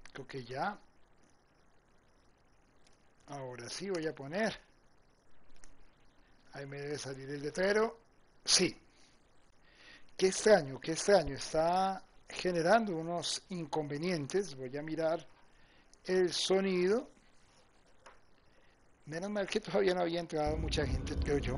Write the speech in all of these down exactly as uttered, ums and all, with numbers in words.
Creo que ya. Ahora sí voy a poner. Ahí me debe salir el letrero. Sí. Qué extraño, qué extraño. Está generando unos inconvenientes. Voy a mirar el sonido. Menos mal que todavía no había entrado mucha gente, creo yo.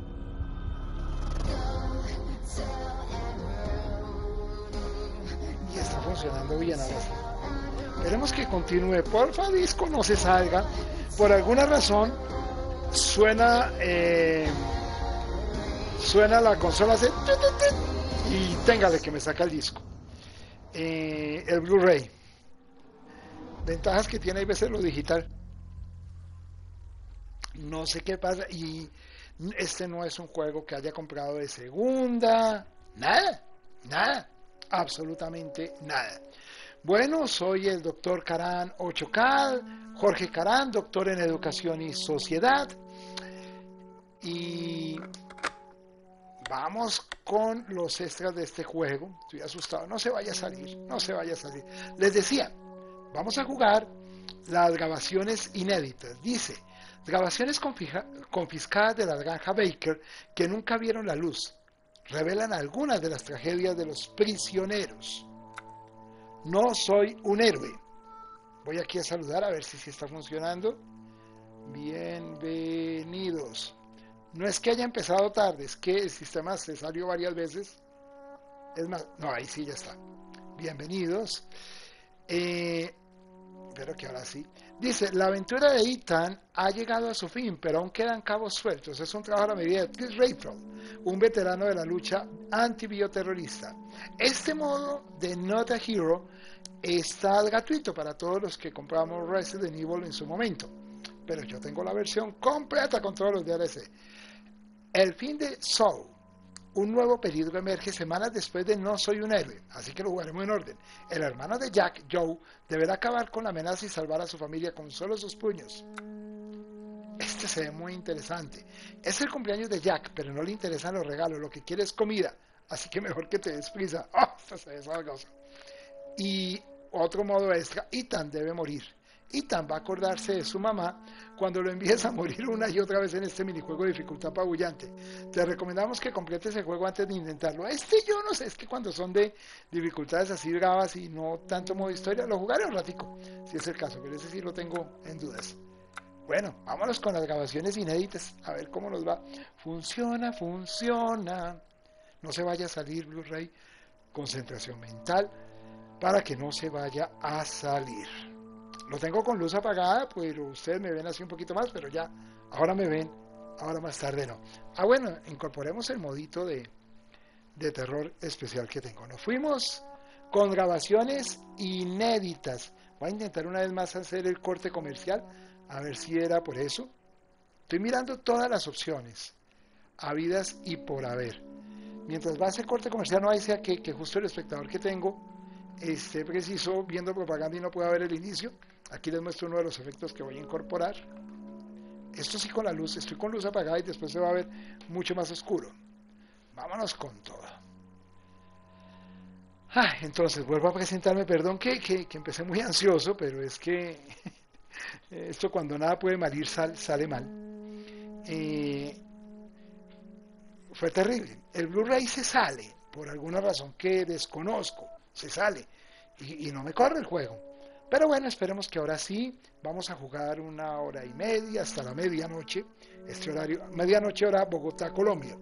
Y está funcionando bien ahora sí. Esperemos que continúe. Porfa, disco, no se salga. Por alguna razón suena eh, suena la consola hace y téngale que me saca el disco. Eh, el Blu-ray. Ventajas que tiene a veces lo digital. No sé qué pasa y este no es un juego que haya comprado de segunda. Nada, nada, absolutamente nada. Bueno, soy el doctor Caran Ochocal, Jorge Caran, doctor en Educación y Sociedad. Y vamos con los extras de este juego. Estoy asustado, no se vaya a salir, no se vaya a salir. Les decía, vamos a jugar las grabaciones inéditas. Dice, grabaciones confiscadas de la granja Baker que nunca vieron la luz. Revelan algunas de las tragedias de los prisioneros. No soy un héroe. Voy aquí a saludar a ver si, si está funcionando. Bienvenidos. No es que haya empezado tarde, es que el sistema se salió varias veces. Es más, no, ahí sí ya está. Bienvenidos. Eh, pero que ahora sí. Dice, la aventura de Ethan ha llegado a su fin, pero aún quedan cabos sueltos. Es un trabajo a la medida de Chris Redfield, un veterano de la lucha antibioterrorista. Este modo de Not a Hero está gratuito para todos los que compramos Resident Evil en su momento. Pero yo tengo la versión completa con todos los D L C. El fin de Saul. Un nuevo peligro emerge semanas después de No Soy un Héroe, así que lo jugaremos en orden. El hermano de Jack, Joe, deberá acabar con la amenaza y salvar a su familia con solo sus puños. Este se ve muy interesante. Es el cumpleaños de Jack, pero no le interesan los regalos, lo que quiere es comida, así que mejor que te des prisa. ¡Oh, esto se ve salgoso! Y otro modo extra, Ethan debe morir. Ethan va a acordarse de su mamá cuando lo envíes a morir una y otra vez en este minijuego de dificultad apabullante. Te recomendamos que completes el juego antes de intentarlo. Este yo no sé, es que cuando son de dificultades así bravas y no tanto modo historia, lo jugaré un ratico, si es el caso, pero ese sí lo tengo en dudas. Bueno, vámonos con las grabaciones inéditas, a ver cómo nos va. Funciona, funciona. No se vaya a salir Blu-ray. Concentración mental para que no se vaya a salir. Lo tengo con luz apagada, pero ustedes me ven así un poquito más, pero ya, ahora me ven, ahora más tarde no. Ah, bueno, incorporemos el modito de, de terror especial que tengo. Nos fuimos con grabaciones inéditas. Voy a intentar una vez más hacer el corte comercial, a ver si era por eso. Estoy mirando todas las opciones, habidas y por haber. Mientras va a hacer corte comercial, no hay sea que, que justo el espectador que tengo esté preciso viendo propaganda y no pueda ver el inicio. Aquí les muestro uno de los efectos que voy a incorporar. Esto sí con la luz, estoy con luz apagada y después se va a ver mucho más oscuro. Vámonos con todo. Ah, entonces vuelvo a presentarme, perdón que, que, que empecé muy ansioso, pero es que esto cuando nada puede malir sal, sale mal. Eh, fue terrible. El Blu-ray se sale, por alguna razón que desconozco, se sale y, y no me corre el juego. Pero bueno, esperemos que ahora sí, vamos a jugar una hora y media hasta la medianoche, este horario, medianoche hora Bogotá, Colombia.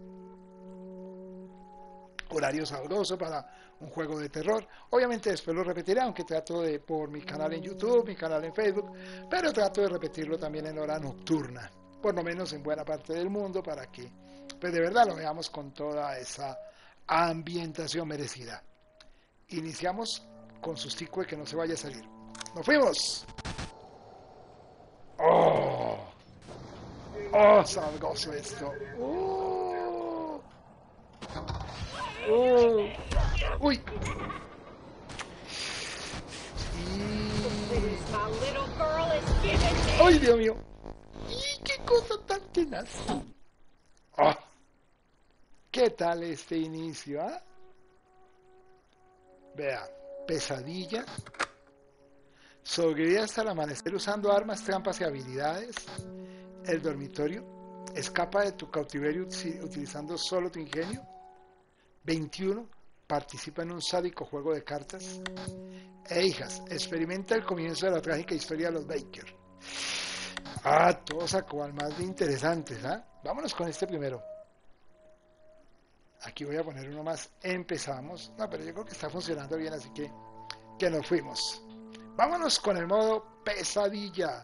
Horario sabroso para un juego de terror. Obviamente después lo repetiré, aunque trato de, por mi canal en YouTube, mi canal en Facebook, pero trato de repetirlo también en hora nocturna, por lo menos en buena parte del mundo, para que pues de verdad lo veamos con toda esa ambientación merecida. Iniciamos con sustico de que no se vaya a salir. ¡Nos fuimos! ¡Oh! ¡Oh, salgoso esto! ¡Oh! ¡Oh! ¡Uy! Y... ¡Ay, Dios mío! ¡Y qué cosa tan tenaz! ¡Oh! ¿Qué tal este inicio, ah? ¿Eh? Vea, pesadilla, Sobrevive hasta el amanecer usando armas, trampas y habilidades. El dormitorio. Escapa de tu cautiverio utilizando solo tu ingenio. veintiuno. Participa en un sádico juego de cartas. E hijas. Experimenta el comienzo de la trágica historia de los Baker. Ah, todos a cual más de interesantes, ¿ah? Vámonos con este primero. Aquí voy a poner uno más. Empezamos. No, pero yo creo que está funcionando bien, así que que nos fuimos. Vámonos con el modo pesadilla.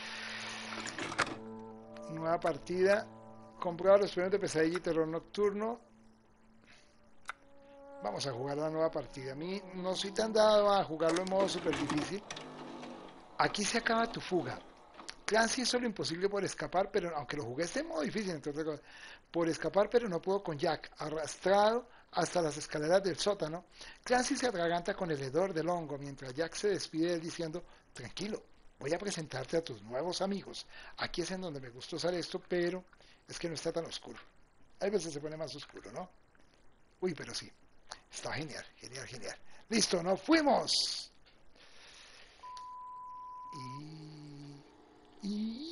Nueva partida. Comprueba los premios de pesadilla y terror nocturno. Vamos a jugar la nueva partida. A mí no soy tan dado a jugarlo en modo super difícil. Aquí se acaba tu fuga. Clancy hizo lo imposible por escapar, pero aunque lo jugué este modo difícil, entonces, por escapar, pero no pudo con Jack, arrastrado hasta las escaleras del sótano. Clancy se atraganta con el hedor del hongo, mientras Jack se despide de él diciendo, tranquilo, voy a presentarte a tus nuevos amigos. Aquí es en donde me gusta usar esto, pero es que no está tan oscuro. Hay veces se pone más oscuro, ¿no? Uy, pero sí, está genial, genial, genial. Listo, nos fuimos. Y... Y...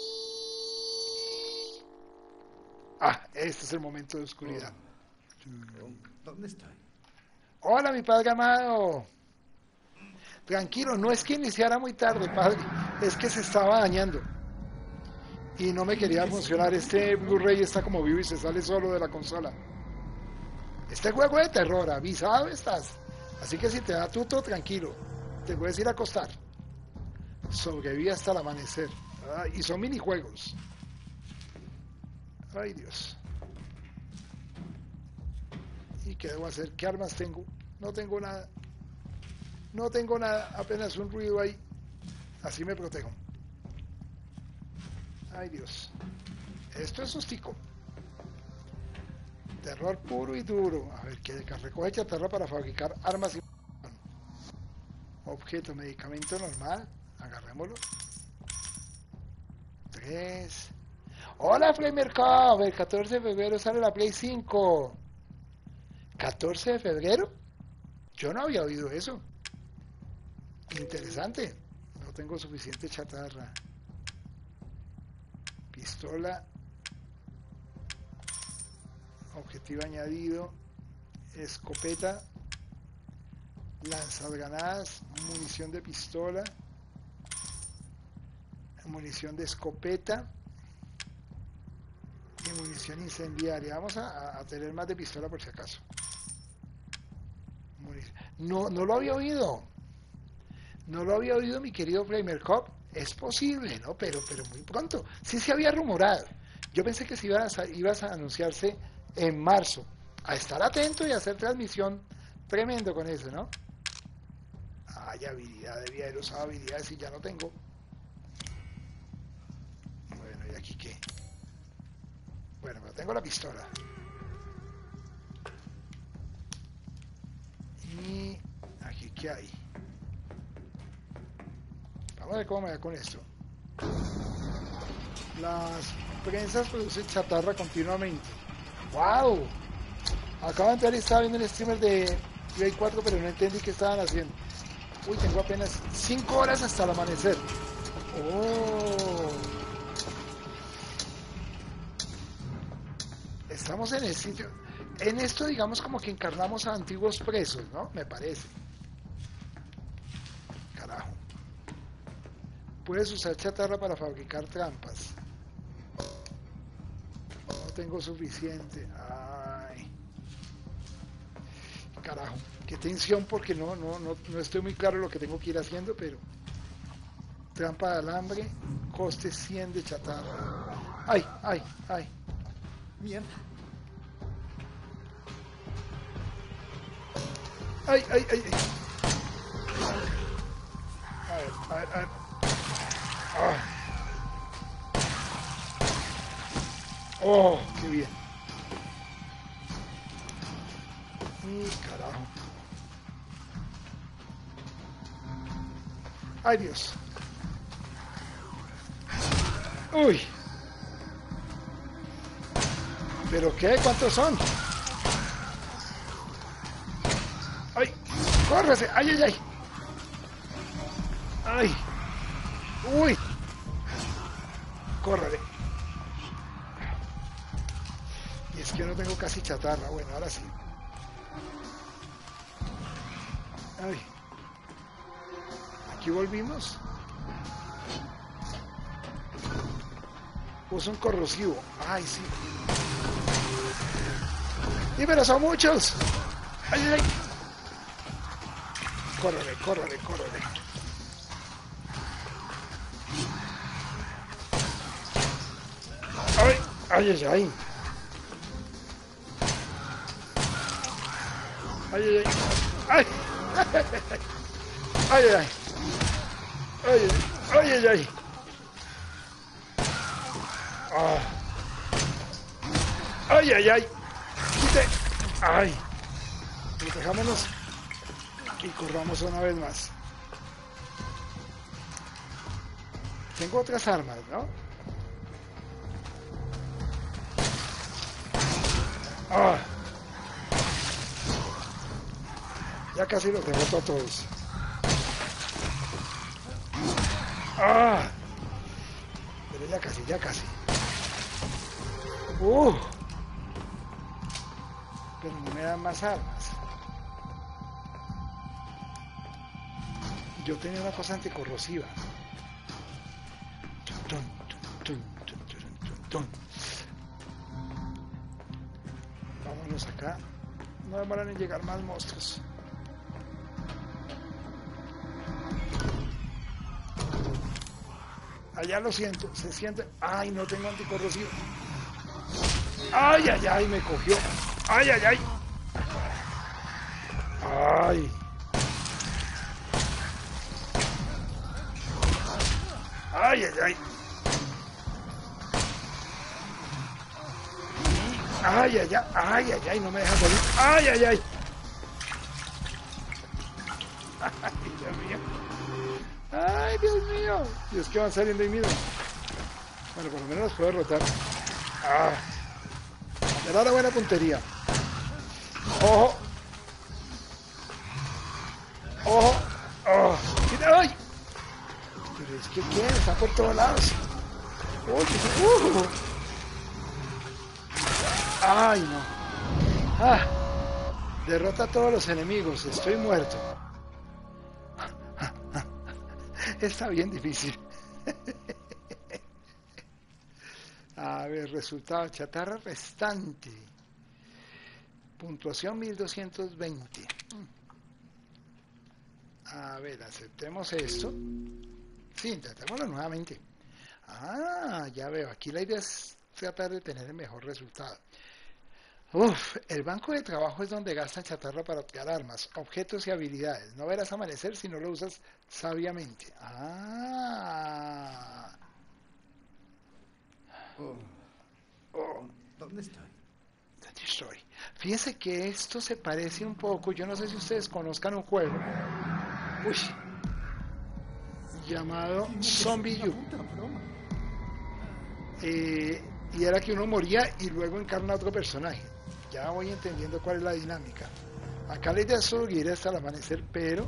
Ah, este es el momento de oscuridad. ¿Dónde estoy? Hola, mi padre amado. Tranquilo, no es que iniciara muy tarde, padre. Es que se estaba dañando. Y no me quería funcionar. Este Blu-ray está como vivo y se sale solo de la consola. Este juego de terror, avisado estás. Así que si te da tuto, tranquilo. Te puedes ir a acostar. Sobreviví hasta el amanecer. Ah, y son minijuegos. Ay, Dios. ¿Y qué debo hacer? ¿Qué armas tengo? No tengo nada. No tengo nada. Apenas un ruido ahí. Así me protejo. Ay, Dios. Esto es sustico. Terror puro y duro. A ver, ¿qué de recoge chatarra para fabricar armas y... Objeto, medicamento normal. Agarrémoslo. Tres. Hola, Flamercop. El catorce de febrero sale la Play cinco. ¿catorce de febrero? Yo no había oído eso. Interesante. No tengo suficiente chatarra. Pistola. Objetivo añadido. Escopeta. Lanzagranadas. Munición de pistola. Munición de escopeta y munición incendiaria. Vamos a, a tener más de pistola por si acaso. No, no lo había oído. No lo había oído, mi querido Flamercop. Es posible, ¿no? Pero, pero muy pronto. Sí se había rumorado. Yo pensé que se iba a, ibas a anunciarse en marzo. A estar atento y a hacer transmisión tremendo con eso, ¿no? Ay, habilidad, debía haber usado habilidades y ya no tengo. Bueno, ¿y aquí qué? Bueno, pero tengo la pistola. Y aquí qué hay. Vamos a ver cómo me da con esto. Las prensas producen chatarra continuamente. ¡Wow! Acabo de entrar y estaba viendo el streamer de Play cuatro, pero no entendí qué estaban haciendo. Uy, tengo apenas cinco horas hasta el amanecer. ¡Oh! Estamos en el sitio. En esto, digamos, como que encarnamos a antiguos presos, ¿no? Me parece. Carajo. Puedes usar chatarra para fabricar trampas. No tengo suficiente. Ay. Carajo. Qué tensión, porque no, no, no, no estoy muy claro lo que tengo que ir haciendo, pero... Trampa de alambre. Coste cien de chatarra. Ay, ay, ay. Mierda. Ay, ay, ay, ay. A ver, a ver, a ver. Ah. Oh, qué bien. Y carajo. Ay, Dios. Uy. ¿Pero qué? ¿Cuántos son? ¡Ay! ¡Córrese! ¡Ay, ay, ay! ¡Ay! ¡Uy! ¡Córrele! Y es que no tengo casi chatarra. Bueno, ahora sí. ¡Ay! Aquí volvimos. Puso un corrosivo. ¡Ay, sí! ¡Y pero son muchos! ¡Ay, ay, ay! ¡Córrele, córrele, córrele! ¡Ay, ay, ay, ay! ¡Ay, ay, ay! ¡Ay! ¡Ay, ay, ay! ¡Ay, ay, ay, ay! ¡Ah! ¡Ay, ay, ay! ¡Quite! ¡Ay! Protejámonos y corramos una vez más. Tengo otras armas, ¿no? ¡Ah! Ya casi los derroto a todos. ¡Ah! Pero ya casi, ya casi. ¡Uh! Pero no me dan más armas. Yo tenía una cosa anticorrosiva. Tun, tun, tun, tun, tun, tun. Vámonos acá. No demoran en llegar más monstruos. Allá lo siento, se siente. Ay, no tengo anticorrosivo. Ay, ay, ay, me cogió. Ay, ay, ay. Ay. Ay, ay, ay. Ay, ay, ay, ay, ay, ay, no me deja salir. Ay, ay, ay. Ay, Dios mío. Ay, Dios mío. Dios, que van saliendo ahí mismo. Bueno, por lo menos los puedo derrotar. Ah. Era la buena puntería. Ojo. Ojo. Oh. ¡Ay! Pero es que ¿qué? Está por todos lados. Uy, uh. Ay, no. Ah. Derrota a todos los enemigos. Estoy muerto. Está bien difícil. A ver, resultado, chatarra restante. Puntuación mil doscientos veinte. A ver, aceptemos esto. Sí, intentémoslo nuevamente. Ah, ya veo, aquí la idea es tratar de tener el mejor resultado. Uf, el banco de trabajo es donde gastan chatarra para obtener armas, objetos y habilidades. No verás amanecer si no lo usas sabiamente. Ah. Oh, Oh, ¿dónde estoy? ¿dónde estoy? Fíjense que esto se parece un poco, yo no sé si ustedes conozcan un juego. Uy. Llamado Zombie U. Eh, y era que uno moría y luego encarna a otro personaje. Ya voy entendiendo cuál es la dinámica. Acá la idea es solo ir hasta el amanecer, pero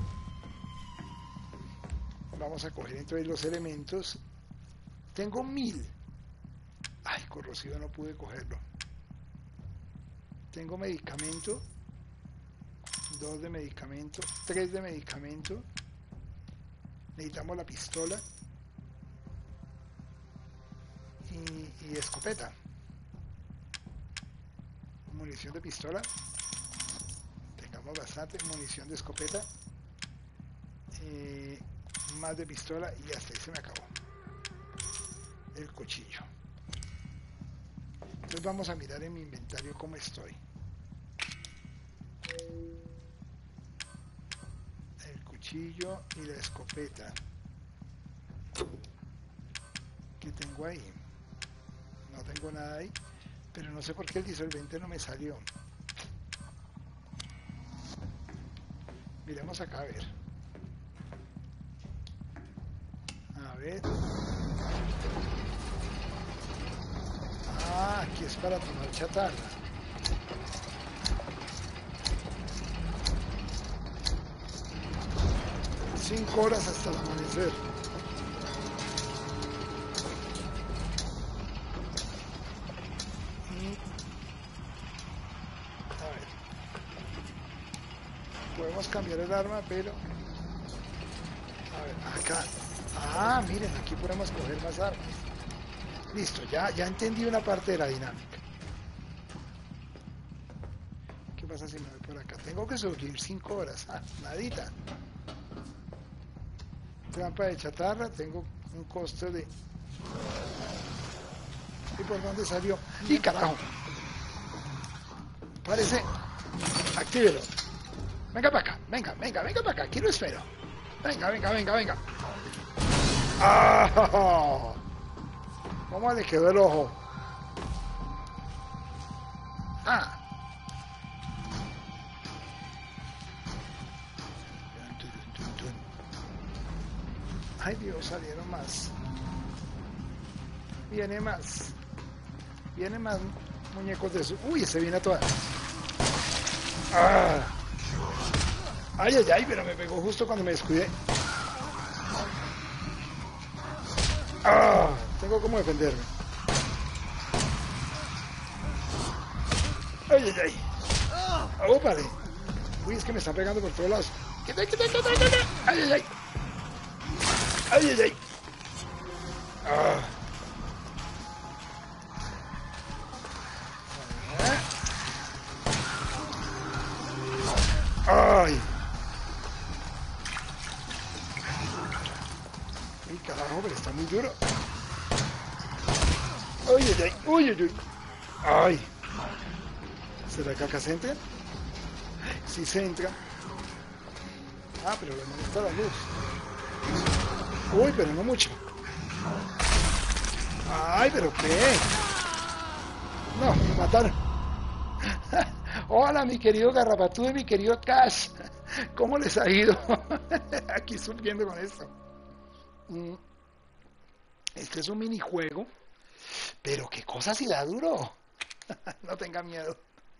vamos a coger entonces los elementos. Tengo mil. Ay, corrosivo, no pude cogerlo. Tengo medicamento. Dos de medicamento. Tres de medicamento. Necesitamos la pistola. Y, y escopeta. Munición de pistola. Tengamos bastante. Munición de escopeta. Eh, más de pistola. Y hasta ahí se me acabó. El cuchillo. Entonces vamos a mirar en mi inventario cómo estoy. El cuchillo y la escopeta. ¿Qué tengo ahí? No tengo nada ahí. Pero no sé por qué el disolvente no me salió. Miremos acá a ver. A ver. Ah, aquí es para tomar chatarra. Cinco horas hasta el amanecer. A ver. Podemos cambiar el arma, pero... A ver, acá. Ah, miren, aquí podemos coger más armas. Listo, ya, ya entendí una parte de la dinámica. ¿Qué pasa si me voy por acá? Tengo que sobrevivir cinco horas. Ah, nadita. Trampa de chatarra, tengo un costo de... ¿Y por dónde salió? ¡Y carajo! Parece... Actívelo. Venga para acá, venga, venga, venga para acá, aquí lo espero. Venga, venga, venga, venga. ¡Ah! ¿Cómo le quedó el ojo? Ah. Ay Dios, salieron más. Viene más. Viene más muñecos de eso. Uy, ese viene a toda. Ah. Ay, ay, ay, pero me pegó justo cuando me descuidé. Ah, tengo como defenderme. Ay, ay, ay. Oh, vale. Uy, es que me están pegando por todos lados. ¡Quita, quita, quita, quita! Ay, ay, ay. Ay, ay, ay. Ah. Ay. Uy, carajo, pero está muy duro. Ay, ay, ay. Uy, uy, uy. Ay. ¿Será que acá se entra? Sí se entra. Ah, pero le molesta la luz. Uy, pero no mucho. Ay, pero ¿qué? No, me mataron. Hola, mi querido Garrapatú y mi querido Cash. ¿Cómo les ha ido? Aquí subiendo con esto. Este es un minijuego. Pero qué cosa si da duro. No tenga miedo.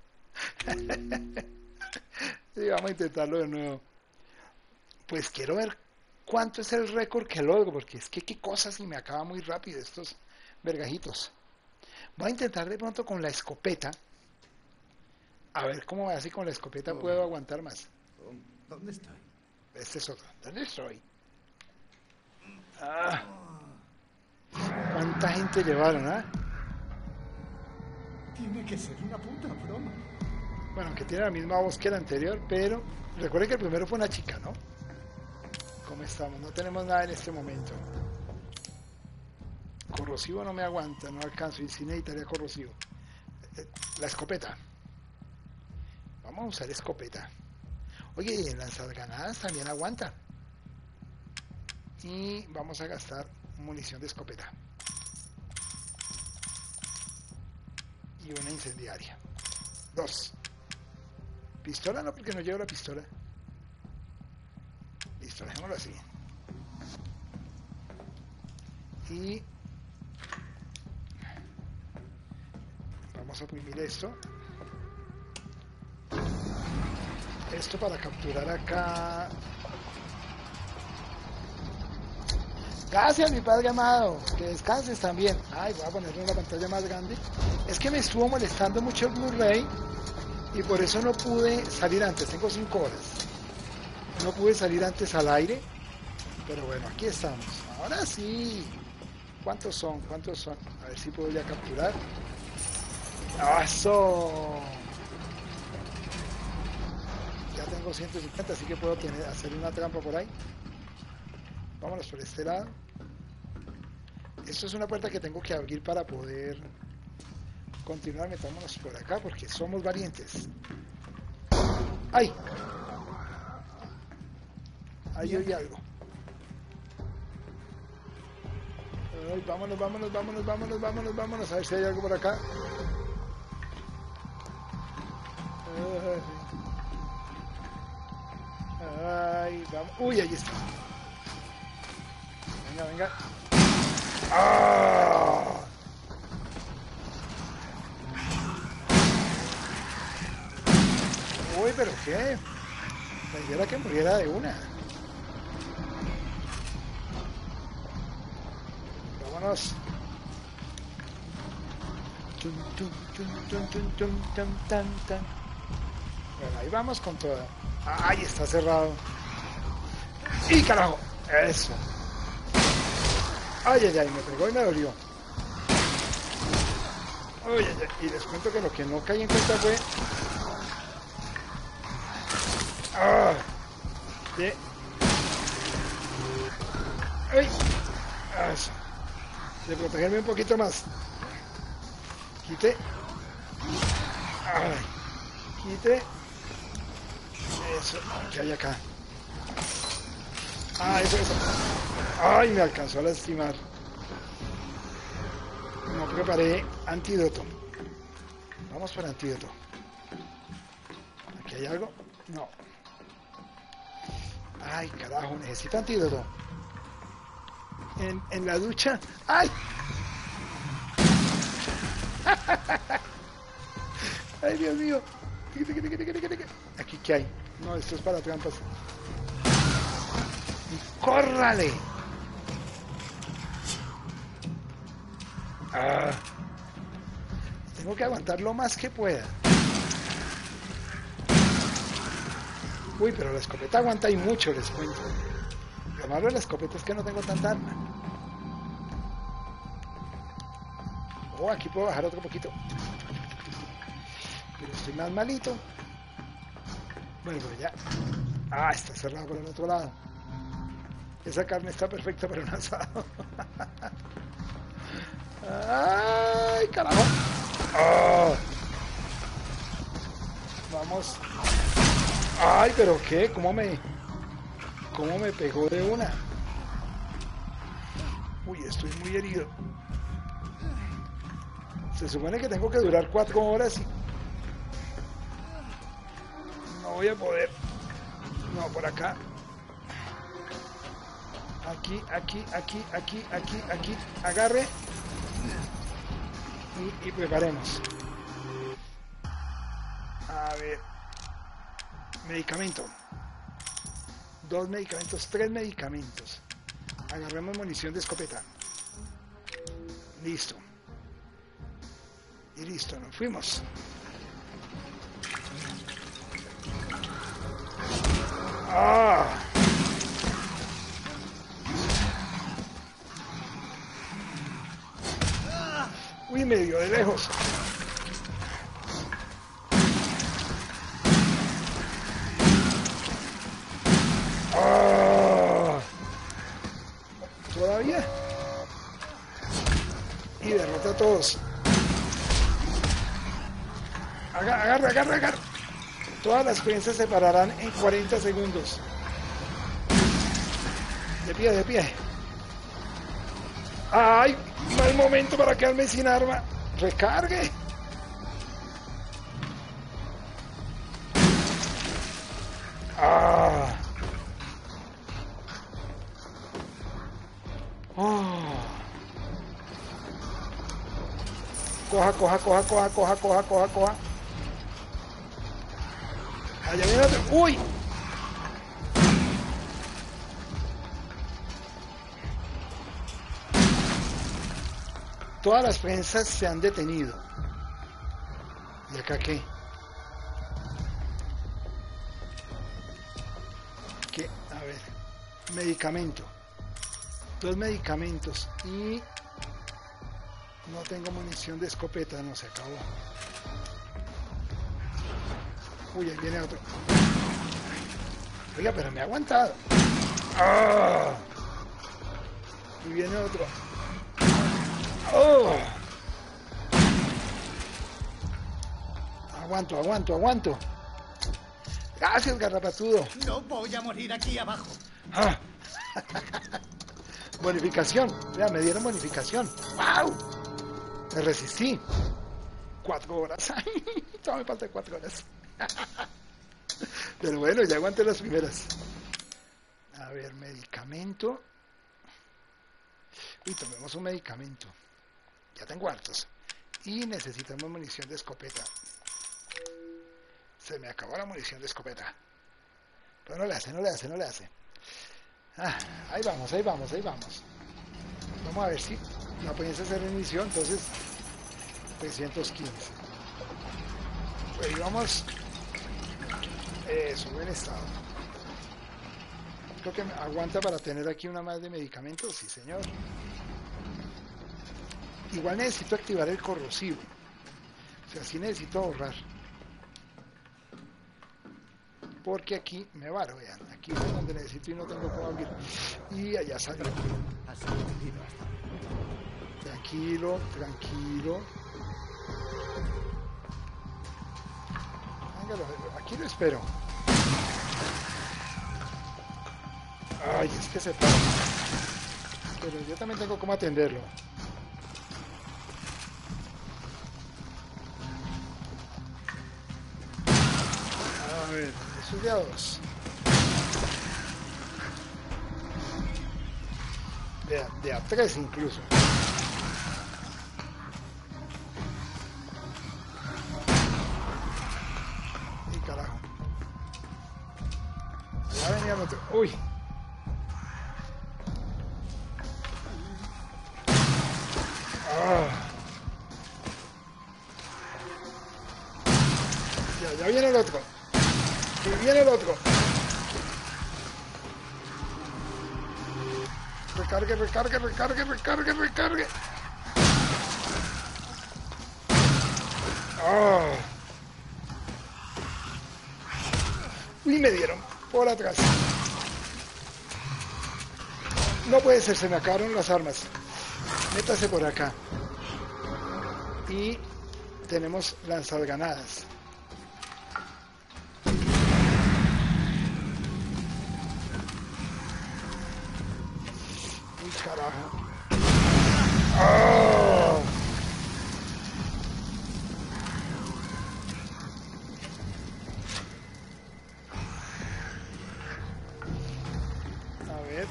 Sí, vamos a intentarlo de nuevo. Pues quiero ver cuánto es el récord que logro, porque es que qué cosa si me acaba muy rápido estos vergajitos. Voy a intentar de pronto con la escopeta. A ver cómo va, así con la escopeta oh. Puedo aguantar más. ¿Dónde estoy? Este es otro. ¿Dónde estoy? Ah. ¿Cuánta gente llevaron, ah? ¿eh? Tiene que ser una puta broma. Bueno, que tiene la misma voz que el anterior, pero recuerden que el primero fue una chica, ¿no? ¿Cómo estamos? No tenemos nada en este momento. Corrosivo no me aguanta, no alcanzo. Y sí necesitaría corrosivo. La escopeta. Vamos a usar escopeta. Oye, y en lanzagranadas también aguanta. Y vamos a gastar munición de escopeta. Y una incendiaria. Dos. Pistola no, porque no llevo la pistola. Listo, dejémoslo así. Y vamos a oprimir esto. Esto para capturar acá. Gracias, mi padre amado. Que descanses también. Ay, voy a ponerle una pantalla más grande. Es que me estuvo molestando mucho el Blu-ray y por eso no pude salir antes. Tengo cinco horas. No pude salir antes al aire. Pero bueno, aquí estamos. Ahora sí. ¿Cuántos son? ¿Cuántos son? A ver si puedo ya capturar. ¡Eso! Ya tengo ciento cincuenta, así que puedo tener, hacer una trampa por ahí. Vámonos por este lado. Esto es una puerta que tengo que abrir para poder continuar. Metámonos por acá porque somos valientes. ¡Ay! Ahí oí algo. Ay, vámonos, vámonos, vámonos, vámonos, vámonos, vámonos. A ver si hay algo por acá. Ay, vamos. Uy, ahí está. Venga, venga. ¡Ah! Uy, pero qué. La idea era que muriera de una. Vámonos. Tum, tum, tum, tum, tum, tum, tum, tan, tan. Bueno, ahí vamos con toda. Ay, está cerrado. ¡Y carajo! Eso. Ay, ay, ay, me pegó y me dolió. Ay, ay, ay. Y les cuento que lo que no caí en cuenta fue... Ah, de... Ay, eso. De protegerme un poquito más. Quite. Ay, quite. Eso, ¿qué hay acá? Ah, eso, eso. Ay, me alcanzó a lastimar. No preparé antídoto. Vamos por antídoto. ¿Aquí hay algo? No. Ay, carajo, necesito antídoto. En, en la ducha. ¡Ay! ¡Ay, Dios mío! ¿Aquí qué hay? No, esto es para trampas. ¡Córrale! Ah, tengo que aguantar lo más que pueda. Uy, pero la escopeta aguanta y mucho, les cuento. Lo malo de la escopeta es que no tengo tanta arma. Oh, aquí puedo bajar otro poquito. Pero estoy más malito. Bueno, pero ya. Ah, está cerrado por el otro lado. Esa carne está perfecta para un asado. ¡Ay, carajo! Oh. Vamos. ¡Ay, pero qué! ¿Cómo me... ¿Cómo me pegó de una? Uy, estoy muy herido. Se supone que tengo que durar cuatro horas y... No voy a poder. No, por acá. Aquí, aquí, aquí, aquí, aquí, aquí. Agarre. Y, y preparemos. A ver. Medicamento. Dos medicamentos, tres medicamentos. Agarremos munición de escopeta. Listo. Y listo, nos fuimos. ¡Ah! Uy, medio de lejos. ¡Ah! ¿Todavía? Y derrota a todos. Agarra, agarra, agarra, agarra. Todas las experiencias se pararán en cuarenta segundos. De pie, de pie. ¡Ay! Mal momento para quedarme sin arma. Recargue. ¡Ah! Oh. Coja, coja, coja, coja, coja, coja, coja, coja. Allá viene otro. ¡Uy! Todas las prensas se han detenido. ¿Y acá qué? ¿Qué? A ver. Medicamento. Dos medicamentos. Y... no tengo munición de escopeta. No, se acabó. Uy, ahí viene otro. Oiga, pero me ha aguantado. ¡Ah! Y viene otro. ¡Oh! Aguanto, aguanto, aguanto. Gracias, garrapatudo. No voy a morir aquí abajo. Ah. Bonificación. Ya, me dieron bonificación. ¡Wow! Me resistí. Cuatro horas. Todavía me faltan cuatro horas. Pero bueno, ya aguanté las primeras. A ver, medicamento. Y tomemos un medicamento. Ya tengo hartos. Y necesitamos munición de escopeta. Se me acabó la munición de escopeta. Pero no le hace, no le hace, no le hace. Ah, ahí vamos, ahí vamos, ahí vamos. Vamos a ver si la potencia se reinició. Entonces trescientos quince. Pues vamos. Eso, buen estado. Creo que me aguanta para tener aquí una más de medicamentos. Sí, señor. Igual necesito activar el corrosivo. O sea, sí necesito ahorrar. Porque aquí me varo, vean. Aquí es donde necesito y no tengo cómo abrir. Y allá salió. Tranquilo, tranquilo. Venga, aquí lo espero. Ay, es que se para. Pero yo también tengo cómo atenderlo. A ver, eso de a dos. De a, de a tres incluso. Y carajo. Allá venía el otro. Uy. Ah. Ya, ya viene el otro. Y viene el otro. Recargue, recargue, recargue, recargue, recargue. Oh. Uy, me dieron por atrás. No puede ser, se me acabaron las armas. Métase por acá. Y tenemos lanzagranadas. Carajo. Oh. A ver.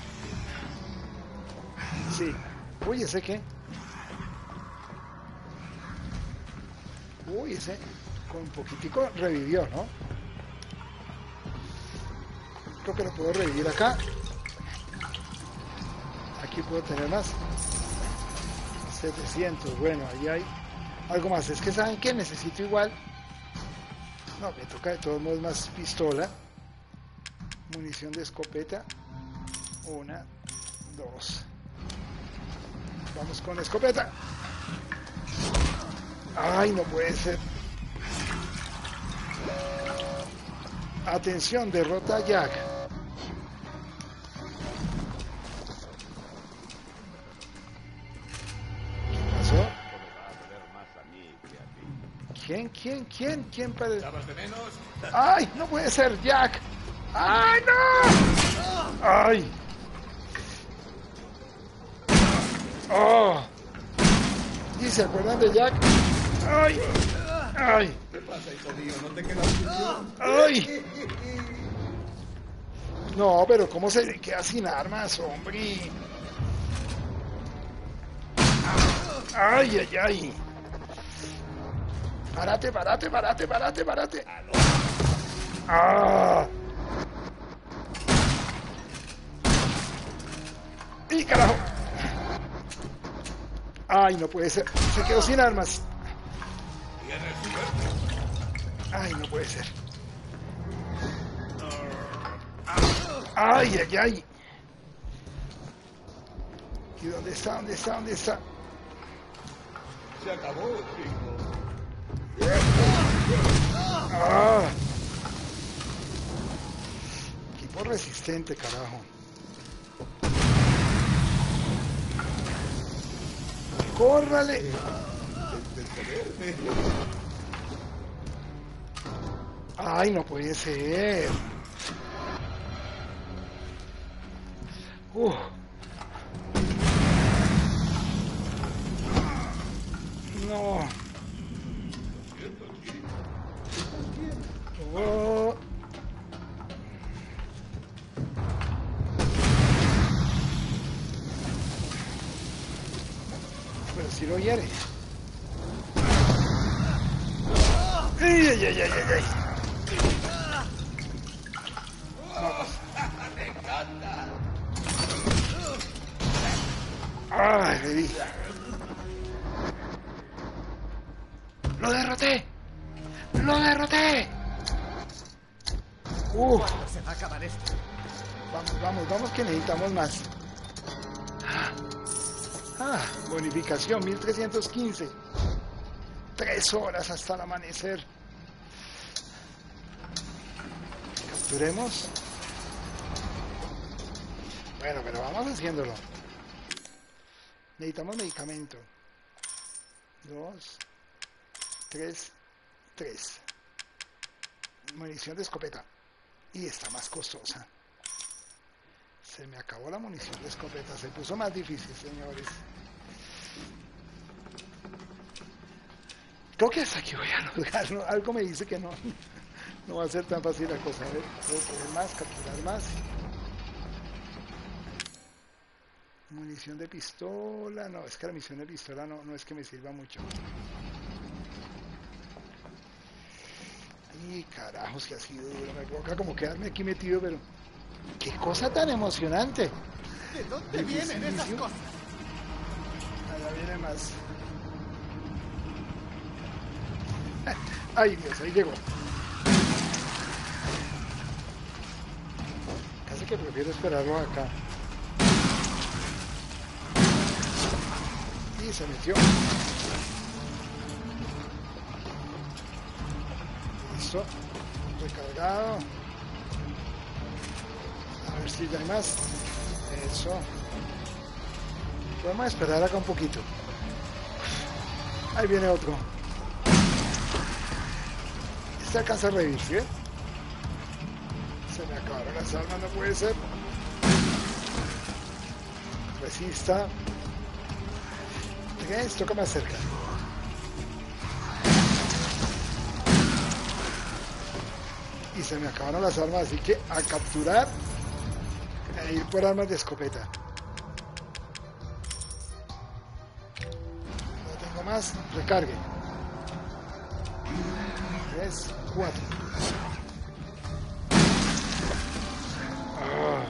Sí. Uy, ¿ese qué? Uy, ese con un poquitico revivió, ¿no? Creo que lo puedo revivir acá. Aquí puedo tener más. setecientos. Bueno, ahí hay algo más. Es que saben que necesito igual. No, me toca de todos modos más pistola. Munición de escopeta. Una, dos. Vamos con la escopeta. Ay, no puede ser. Atención, derrota a Jack. ¿Quién, quién, quién, quién para... ¿Echabas de menos? ¡Ay, no puede ser, Jack! ¡Ay, no! ¡Ay! ¡Oh! ¿Y se acuerdan de Jack? ¡Ay! ¡Ay! ¿Qué pasa, hijo mío? ¿No te quedas mucho? ¡Ay! No, pero ¿cómo se le queda sin armas, hombre? ¡Ay, ay, ay! Párate, párate, párate, párate, párate. ¡Ah! ¡Y carajo! ¡Ay, no puede ser! Se quedó sin armas. ¡Ay, no puede ser! ¡Ay, ay, ay! ¿Y dónde está? ¿Dónde está? ¿Dónde está? Se acabó, chico. ¡Ah! Equipo resistente, carajo. ¡Córrale! ¡Ay, no puede ser! ¡Uh! ¡No! Oh. Pero si lo hiere. ¡Ay, ay, ay, ay, ay! Vamos. ¡Ay, le di! ¡Lo derroté! ¡Lo derroté! ¡Uh! Se va a acabar esto. Vamos, vamos, vamos, que necesitamos más. Ah, ah, bonificación mil trescientos quince. Tres horas hasta el amanecer. Capturemos. Bueno, pero vamos haciéndolo. Necesitamos medicamento. Dos, tres, tres. Munición de escopeta. Y está más costosa. Se me acabó la munición de escopeta. Se puso más difícil, señores. Creo que hasta aquí voy a lograrlo. Algo me dice que no. No va a ser tan fácil la cosa. A ver, puedo poner más, capturar más. Munición de pistola. No, es que la munición de pistola no, no es que me sirva mucho. Y carajos, que ha sido duro. Me provoca como quedarme aquí metido, pero qué cosa tan emocionante. ¿De dónde vienen esas cosas? Allá viene más. Ay, Dios, ahí llegó. Casi que prefiero esperarlo acá. Y se metió. Listo. Recargado. A ver si ya hay más. Eso. Vamos a esperar acá un poquito. Ahí viene otro. Este alcanza a revivir, ¿sí? Se me acabaron las armas, no puede ser. Resista. Esto toca más cerca. Y se me acabaron las armas, así que a capturar e ir por armas de escopeta. No tengo más, recargue. Tres, cuatro. Oh,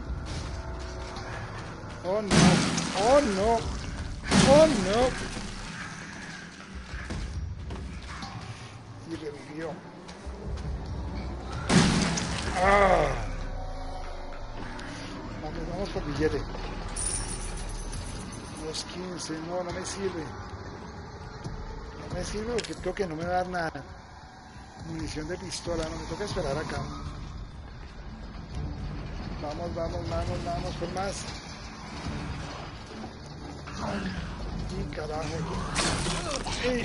oh no, oh no, oh no. Y revivió. Ah. Vamos, vamos por billete. dos quince, no, no me sirve. No me sirve porque creo que no me va a dar nada. Munición de pistola, no me toca esperar acá. Vamos, vamos, vamos, vamos por más. Y carajo. ¡Ey!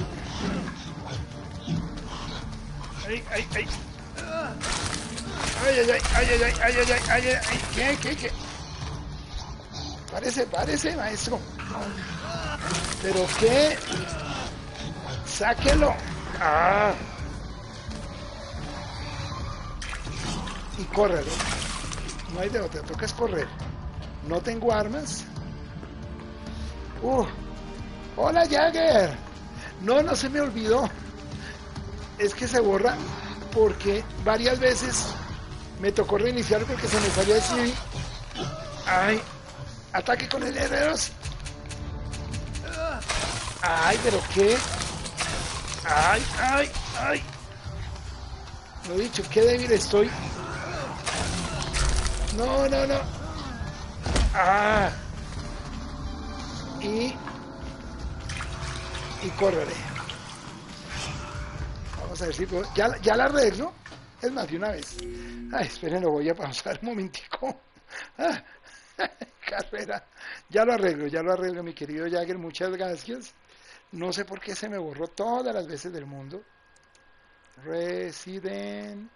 ¡Ay, ay, ay! ¡Ay, ay, ay, ay, ay, ay, ay, ay, ay, ay, ay! ¿Qué, qué, qué? Parece, parece, maestro. ¿Pero qué? ¡Sáquelo! ¡Ah! Y córrelo. No hay de otra, toca es correr. No tengo armas. Uh, hola Jagger. No, no se me olvidó. Es que se borra porque varias veces me tocó reiniciar porque se me salió así. Ay, ataque con el R dos. Ay, pero qué. Ay, ay, ay. Lo he dicho, qué débil estoy. No, no, no. Ah. Y... Y córrele. Vamos a ver si puedo... ¿Ya, ya la arreglo? Es más, de una vez. Ay, esperen, lo voy a pausar un momentico. Ah. Carrera. Ya lo arreglo, ya lo arreglo, mi querido Jagger. Muchas gracias. No sé por qué se me borró todas las veces del mundo. Resident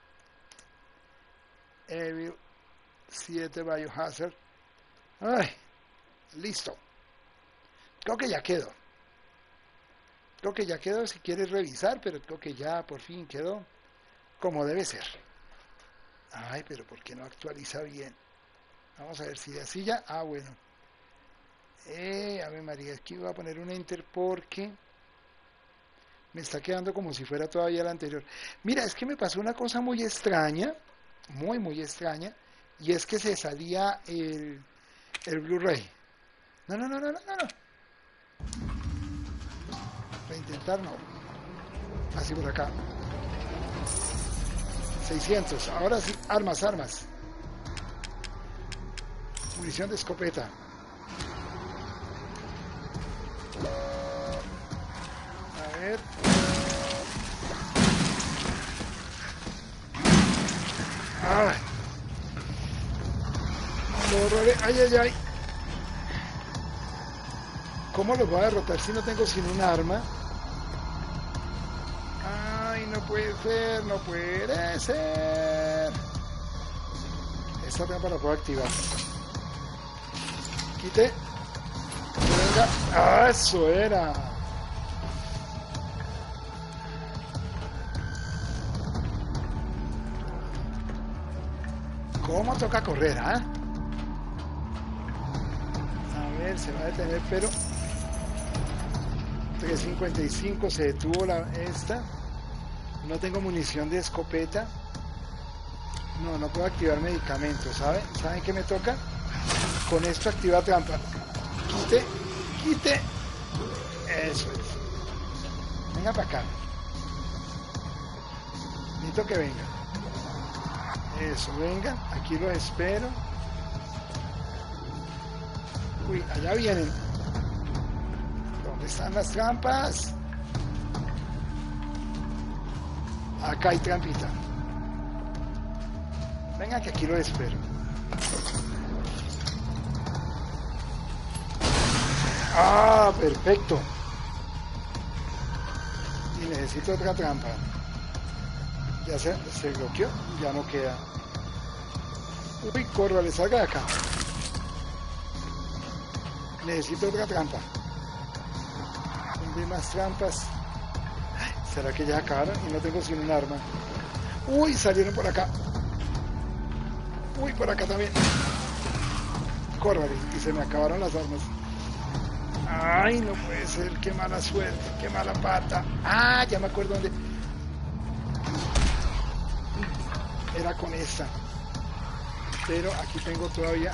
Evil siete Biohazard. Ay, listo. Creo que ya quedó. Creo que ya quedó si quieres revisar, pero creo que ya por fin quedó como debe ser. Ay, pero ¿por qué no actualiza bien? Vamos a ver si de así ya. Ah, bueno. Eh, Ave María, aquí voy a poner un enter porque me está quedando como si fuera todavía la anterior. Mira, es que me pasó una cosa muy extraña, muy, muy extraña, y es que se salía el, el Blu-ray. No, no, no, no, no, no. Reintentar no. Así por acá. seiscientos. Ahora sí, armas, armas. Munición de escopeta. A ver. Ay. Ay, ay, ay. ¿Cómo los voy a derrotar si no tengo sin un arma? Ay, no puede ser, no puede ser. Esta trampa la puedo activar. Quite. Venga. Ah, eso era. ¿Cómo toca correr, ah? ¿eh? A ver, se va a detener, pero tres cincuenta y cinco se detuvo la esta. No tengo munición de escopeta. No, no puedo activar medicamentos, ¿saben? ¿Saben qué me toca? Con esto activa trampa. Quite, quite. Eso es. Venga para acá. Necesito que venga. Eso, vengan. Aquí los espero. Uy, allá vienen. ¿Dónde están las trampas? Acá hay trampita. Venga que aquí lo espero. Ah, perfecto. Y necesito otra trampa. Ya se, se bloqueó, ya no queda. Uy, córrale, salga de acá. Necesito otra trampa. ¿Dónde hay más trampas? ¿Será que ya acabaron? Y no tengo sin un arma. Uy, salieron por acá. Uy, por acá también. Córrale, y se me acabaron las armas. Ay, no puede ser, qué mala suerte, qué mala pata. Ah, ya me acuerdo dónde. Era con esta. Pero aquí tengo todavía.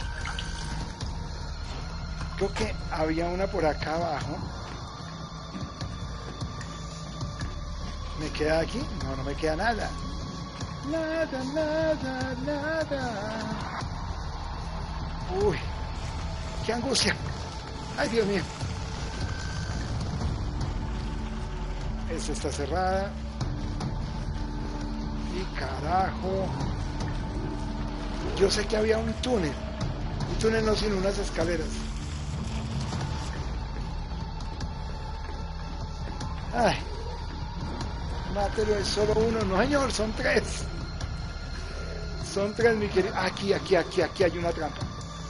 Creo que había una por acá abajo. ¿Me queda aquí? No, no me queda nada. Nada, nada, nada. Uy, qué angustia. Ay, Dios mío. Esta está cerrada. Y carajo. Yo sé que había un túnel. Un túnel no, sino unas escaleras. Ay. Mátelo, es solo uno. No, señor, son tres. Son tres, mi querido. Aquí, aquí, aquí, aquí hay una trampa.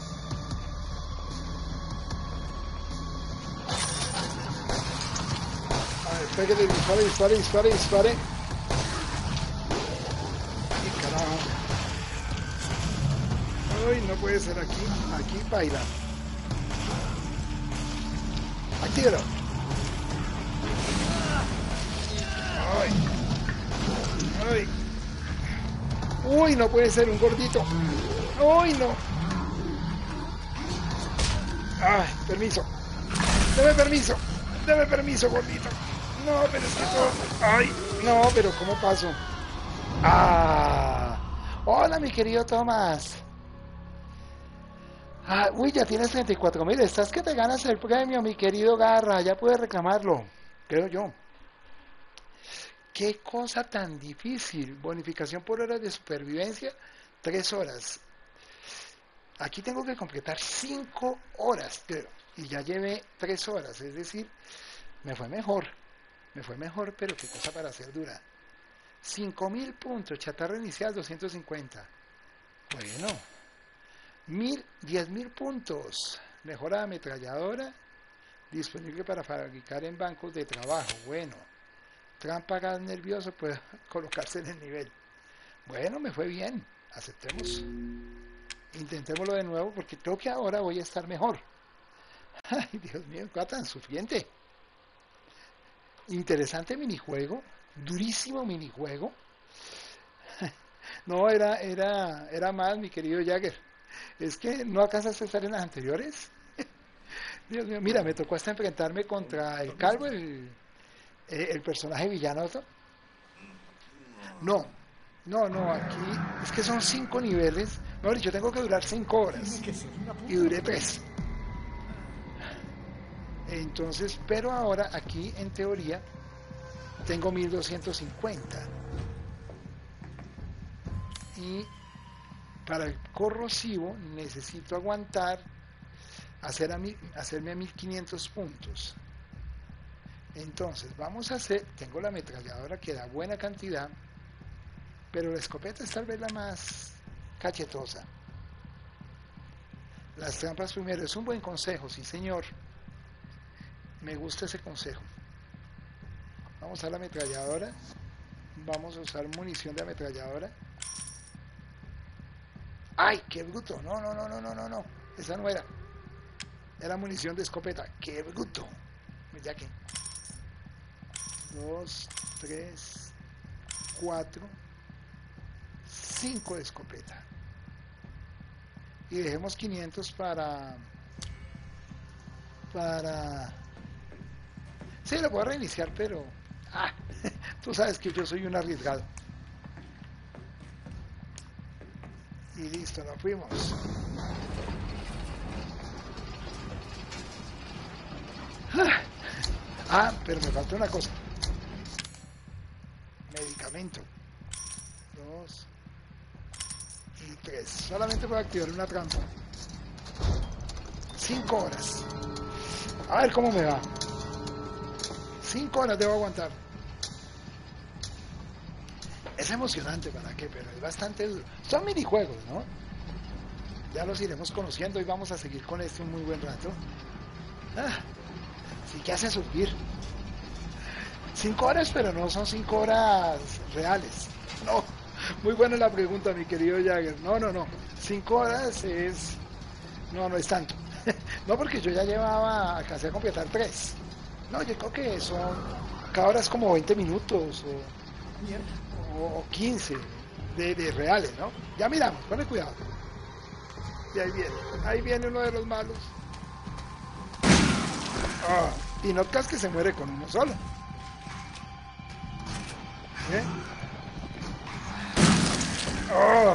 A ver, pégale, dispare, dispare, dispare, dispare. Y carajo. Uy, no puede ser aquí. Aquí baila. Actívalo. Ay. Ay. Uy, no puede ser un gordito. Uy, no. Ay, permiso. Deme permiso. Deme permiso, gordito. No, pero es que todo... Ay, no, pero ¿cómo paso? Ah. Hola, mi querido Tomás. Ah, uy, ya tienes treinta y cuatro mil. Estás que te ganas el premio, mi querido Garra. Ya puedes reclamarlo, creo yo. Qué cosa tan difícil. Bonificación por horas de supervivencia, tres horas. Aquí tengo que completar cinco horas, pero, y ya llevé tres horas, es decir, me fue mejor. Me fue mejor, pero qué cosa para hacer dura. cinco mil puntos, chatarra inicial doscientos cincuenta. Bueno, mil, diez mil puntos. Mejora de ametralladora, disponible para fabricar en bancos de trabajo. Bueno. Trampa gas nervioso, puede colocarse en el nivel. Bueno, me fue bien. Aceptemos. Intentémoslo de nuevo porque creo que ahora voy a estar mejor. Ay, Dios mío, qué tan sufriente. Interesante minijuego. Durísimo minijuego. No, era, era, era más, mi querido Jagger. Es que no alcanzaste a estar en las anteriores. Dios mío, mira, me tocó hasta enfrentarme contra el calvo, el, eh, el personaje villano. No, no, no, aquí es que son cinco niveles. Mejor dicho, tengo que durar cinco horas. Tiene que ser una puta. Y duré tres. Entonces, pero ahora aquí en teoría tengo mil doscientos cincuenta. Y para el corrosivo necesito aguantar hacer a mi, hacerme a mil quinientos puntos. Entonces vamos a hacer, tengo la ametralladora que da buena cantidad, pero la escopeta es tal vez la más cachetosa. Las trampas primero, es un buen consejo, sí señor, me gusta ese consejo. Vamos a la ametralladora, vamos a usar munición de ametralladora. ¡Ay, qué bruto! No, no, no, no, no, no, no. Esa no era. Era munición de escopeta. ¡Qué bruto! Ya que. Dos, tres, cuatro, cinco de escopeta. Y dejemos quinientos para. Para. Sí, lo puedo reiniciar, pero. Ah, tú sabes que yo soy un arriesgado. Y listo, nos fuimos. Ah, pero me falta una cosa. Medicamento. Dos. Y tres. Solamente puedo activar una trampa. Cinco horas. A ver cómo me va. Cinco horas debo aguantar. Es emocionante, ¿para qué? Pero es bastante duro. Son minijuegos, ¿no? Ya los iremos conociendo y vamos a seguir con esto un muy buen rato. Ah, sí que hace subir. Cinco horas, pero no son cinco horas reales. No, muy buena la pregunta, mi querido Jagger. No, no, no. Cinco horas es... No, no es tanto. No, porque yo ya llevaba, alcancé a completar tres. No, yo creo que son... Cada hora es como veinte minutos o... Mierda. o quince de, de reales, ¿no? Ya miramos, ponle cuidado. Y ahí viene, ahí viene uno de los malos. Ah, y no creas que se muere con uno solo. ¿Eh? Oh.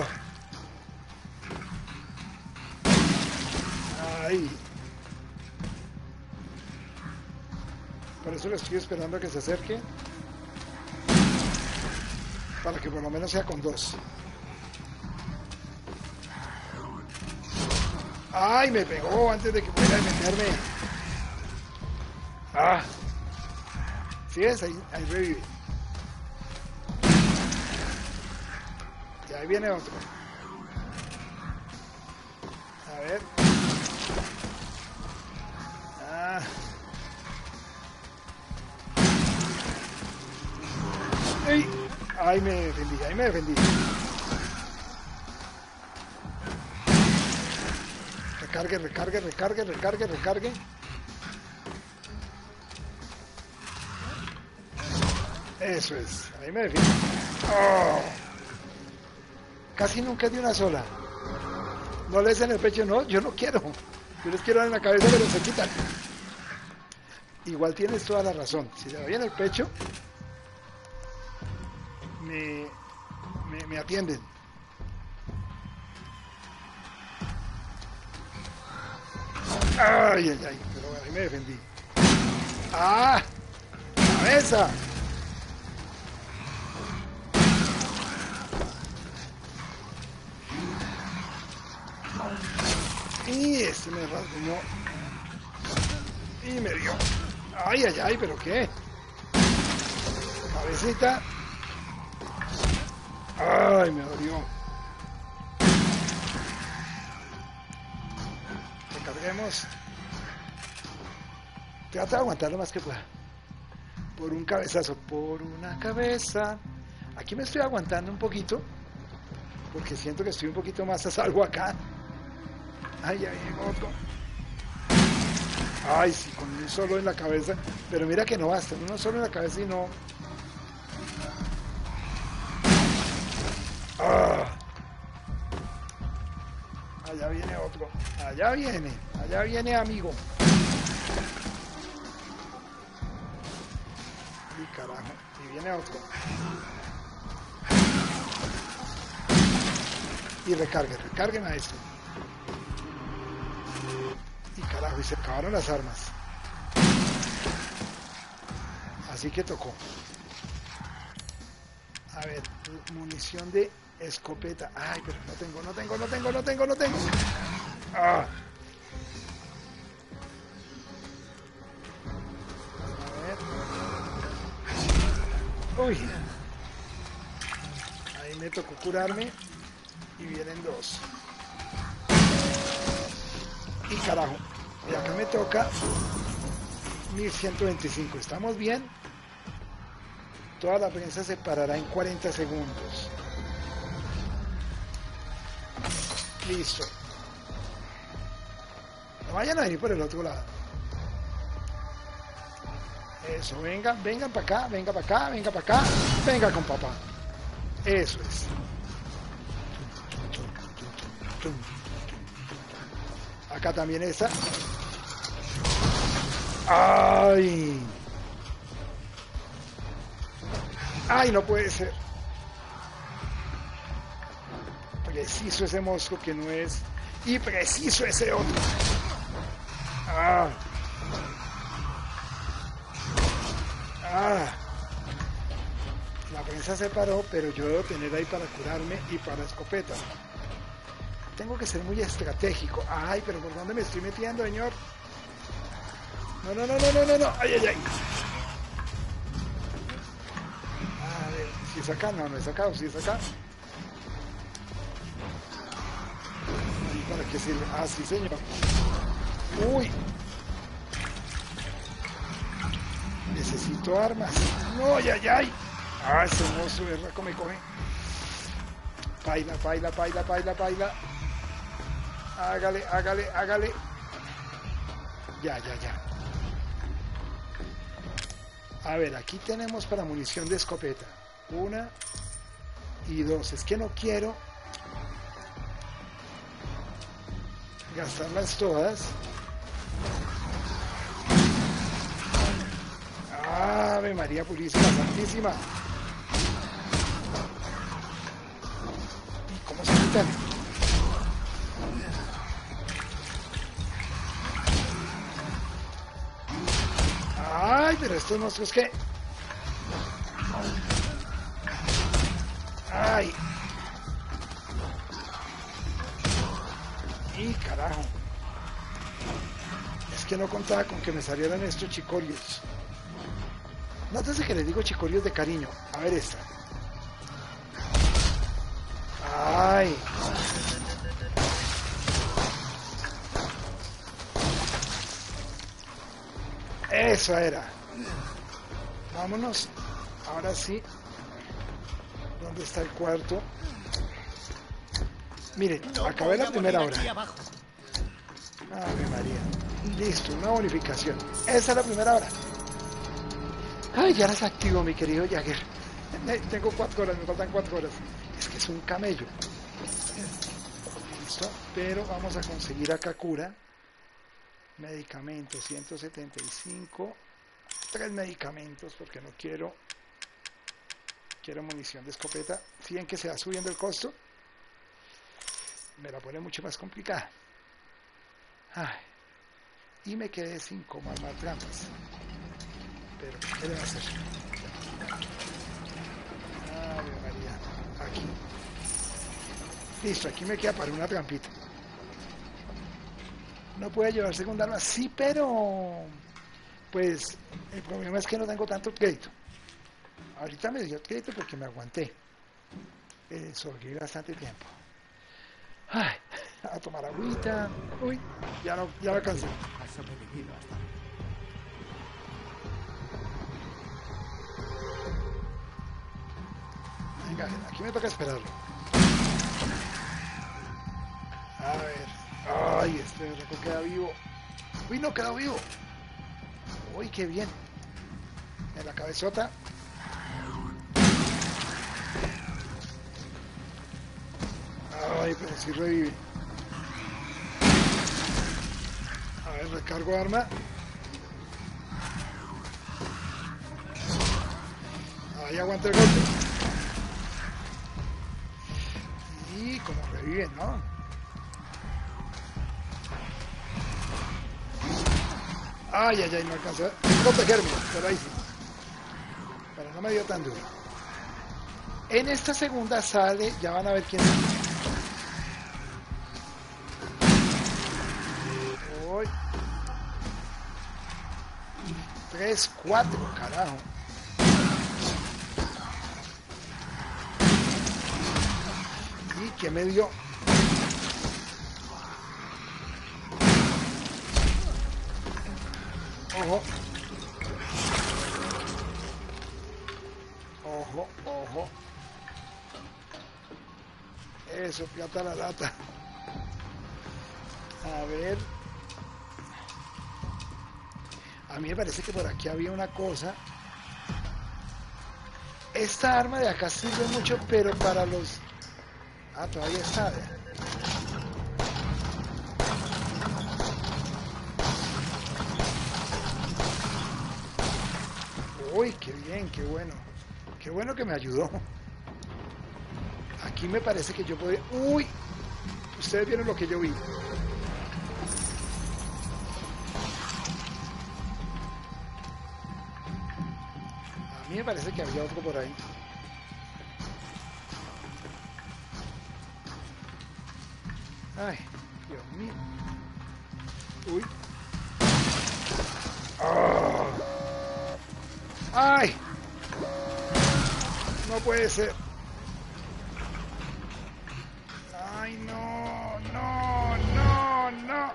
Ay. Por eso le estoy esperando a que se acerque. Para que por lo menos sea con dos. ¡Ay! Me pegó antes de que pudiera meterme. ¡Ah! ¿Sí es? Ahí, ahí revive. Y ahí viene otro. A ver. Ah. ¡Ey! Ahí me defendí, ahí me defendí. Recargue, recargue, recargue, recargue, recargue. Eso es, ahí me defiendo. Oh. Casi nunca es de una sola. No les en el pecho, no, yo no quiero. Yo les quiero dar en la cabeza, pero se quitan. Igual tienes toda la razón. Si le doy en el pecho, me, me, me atienden. Ay, ay, ay, pero bueno, ahí me defendí. ¡Ah! ¡Cabeza! Y este me rasguñó. Y me dio. ¡Ay, ay, ay! ¿Pero qué? Cabecita. ¡Ay, me dolió! Recarguemos. Trata de aguantar lo más que pueda. Por un cabezazo, por una cabeza. Aquí me estoy aguantando un poquito. Porque siento que estoy un poquito más a salvo acá. Ay, ay, otro. Ay, sí, con uno solo en la cabeza. Pero mira que no basta. Uno solo en la cabeza y no... Ah. Allá viene otro. Allá viene. Allá viene, amigo. Y carajo, y viene otro. Y recarguen, recarguen a este. Y carajo, y se acabaron las armas. Así que tocó. A ver, munición de escopeta. Ay, pero no tengo, no tengo, no tengo, no tengo, no tengo. Ah. A ver. Uy. Ahí me tocó curarme. Y vienen dos. Y carajo. Y acá me toca mil ciento veinticinco. ¿Estamos bien? Toda la prensa se parará en cuarenta segundos. Listo. No vayan a venir por el otro lado. Eso, vengan, vengan para acá, venga para acá, venga para acá, venga con papá. Eso es. Acá también está. ¡Ay! ¡Ay, no puede ser! Preciso ese mosco que no es. Y preciso ese otro. ¡Ah! ¡Ah! La prensa se paró, pero yo debo tener ahí para curarme y para escopeta. Tengo que ser muy estratégico. ¡Ay, pero por dónde me estoy metiendo, señor! No, no, no, no, no, no, no. ¡Ay, ay, ay! A ver, si es acá, no, no es acá, o si es acá. ¿Y para qué sirve? Ah, sí, señor. ¡Uy! Necesito armas. ¡No, ay, ay, ay! ¡Ah, ese mozo de raco me coge! Paila, paila, paila, paila, paila. Hágale, hágale, hágale. Ya, ya, ya. A ver, aquí tenemos para munición de escopeta. Una y dos. Es que no quiero gastarlas todas. Ave María Purísima, Santísima. ¿Y cómo se quitan? Ay, pero estos monstruos que... Ay. Y carajo. Es que no contaba con que me salieran estos chicorios. Nótese que les digo chicorios de cariño. A ver esta. Ay. Eso era. Vámonos. Ahora sí. ¿Dónde está el cuarto? Miren, No acabé la voy a primera morir hora. aquí abajo. Ave María. Listo, una bonificación. Esa es la primera hora. Ay, ya las activo, mi querido Jagger. Tengo cuatro horas, me faltan cuatro horas. Es que es un camello. Listo, pero vamos a conseguir acá cura. Medicamentos, ciento setenta y cinco. Tres medicamentos porque no quiero. Quiero munición de escopeta. Si ven que se va subiendo el costo, me la pone mucho más complicada. Ay, y me quedé sin comer más trampas. Pero, ¿qué le va a hacer? Ave María. Aquí. Listo, aquí me queda para una trampita. No puede llevar segunda arma. Sí, pero... Pues, el problema es que no tengo tanto crédito. Ahorita me dio crédito porque me aguanté. Eh, sobreviví bastante tiempo. Ay, a tomar agüita. Uy, ya no, ya me cansé. Has sobrevivido hasta ahora. Venga, aquí me toca esperarlo. A ver. Ay, este reco queda vivo. Uy, no quedó vivo. Uy, qué bien. En la cabezota. Ay, pero sí revive. A ver, recargo arma. Ahí aguanta el golpe. Y como reviven, ¿no? Ay, ay, ay, no alcanzó a protegerme, pero ahí sí. Pero no me dio tan duro. En esta segunda sale, ya van a ver quién es. Voy. Tres, cuatro, carajo. ¿Y qué me dio? Ojo. Ojo, ojo. Eso, piata la lata. A ver. A mí me parece que por aquí había una cosa. Esta arma de acá sirve mucho, pero para los... Ah, todavía está. Uy, qué bien, qué bueno. Qué bueno que me ayudó. Aquí me parece que yo podía... Uy, ustedes vieron lo que yo vi. A mí me parece que había otro por ahí. Ay, Dios mío. Uy. Oh. Ay. No puede ser. Ay, no, no, no, no.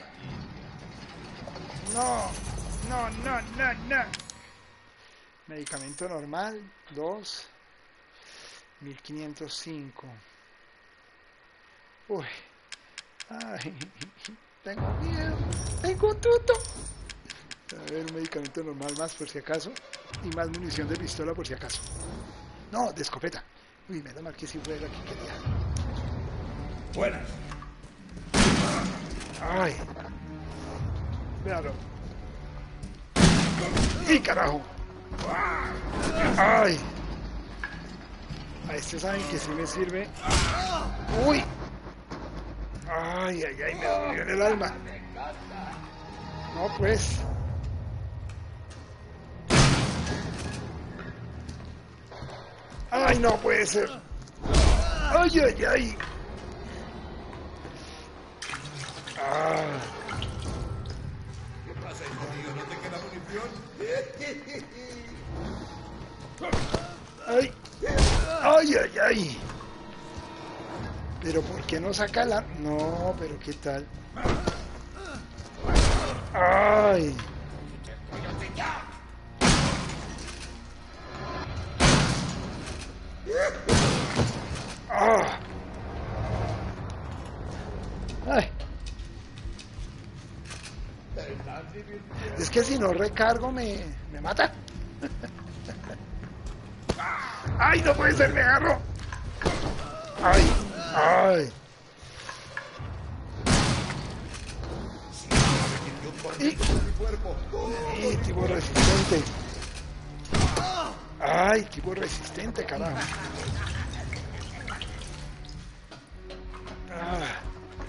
No, no, no, no, no. Medicamento normal, dos. mil quinientos cinco. Uy. Ay, tengo miedo. Tengo tuto. A ver, un medicamento normal más por si acaso. Y más munición de pistola por si acaso. No, de escopeta. Uy, menos mal que sí fue lo que quería. Buenas. Ay. Véalo. ¡Y carajo! ¡Ay! A este saben que sí me sirve. ¡Uy! ¡Ay, ay, ay! Me dolió en el alma. No, pues. ¡Ay, no puede ser! ¡Ay, ay, ay! ¡Ah! ¿Qué pasa, hijo mío? ¿No te queda munición? ¡Ay! ¡Ay, ay, ay! ¿Pero por qué no saca la...? No, pero ¿qué tal? ¡Ay! ¡Ah! ¡Ay! Es que si no recargo me, me mata. ¡Ay, no puede ser! ¡Me agarro! ¡Ay! ¡Ay! Y, y tipo resistente. ¡Ay, tipo resistente, carajo! Ah.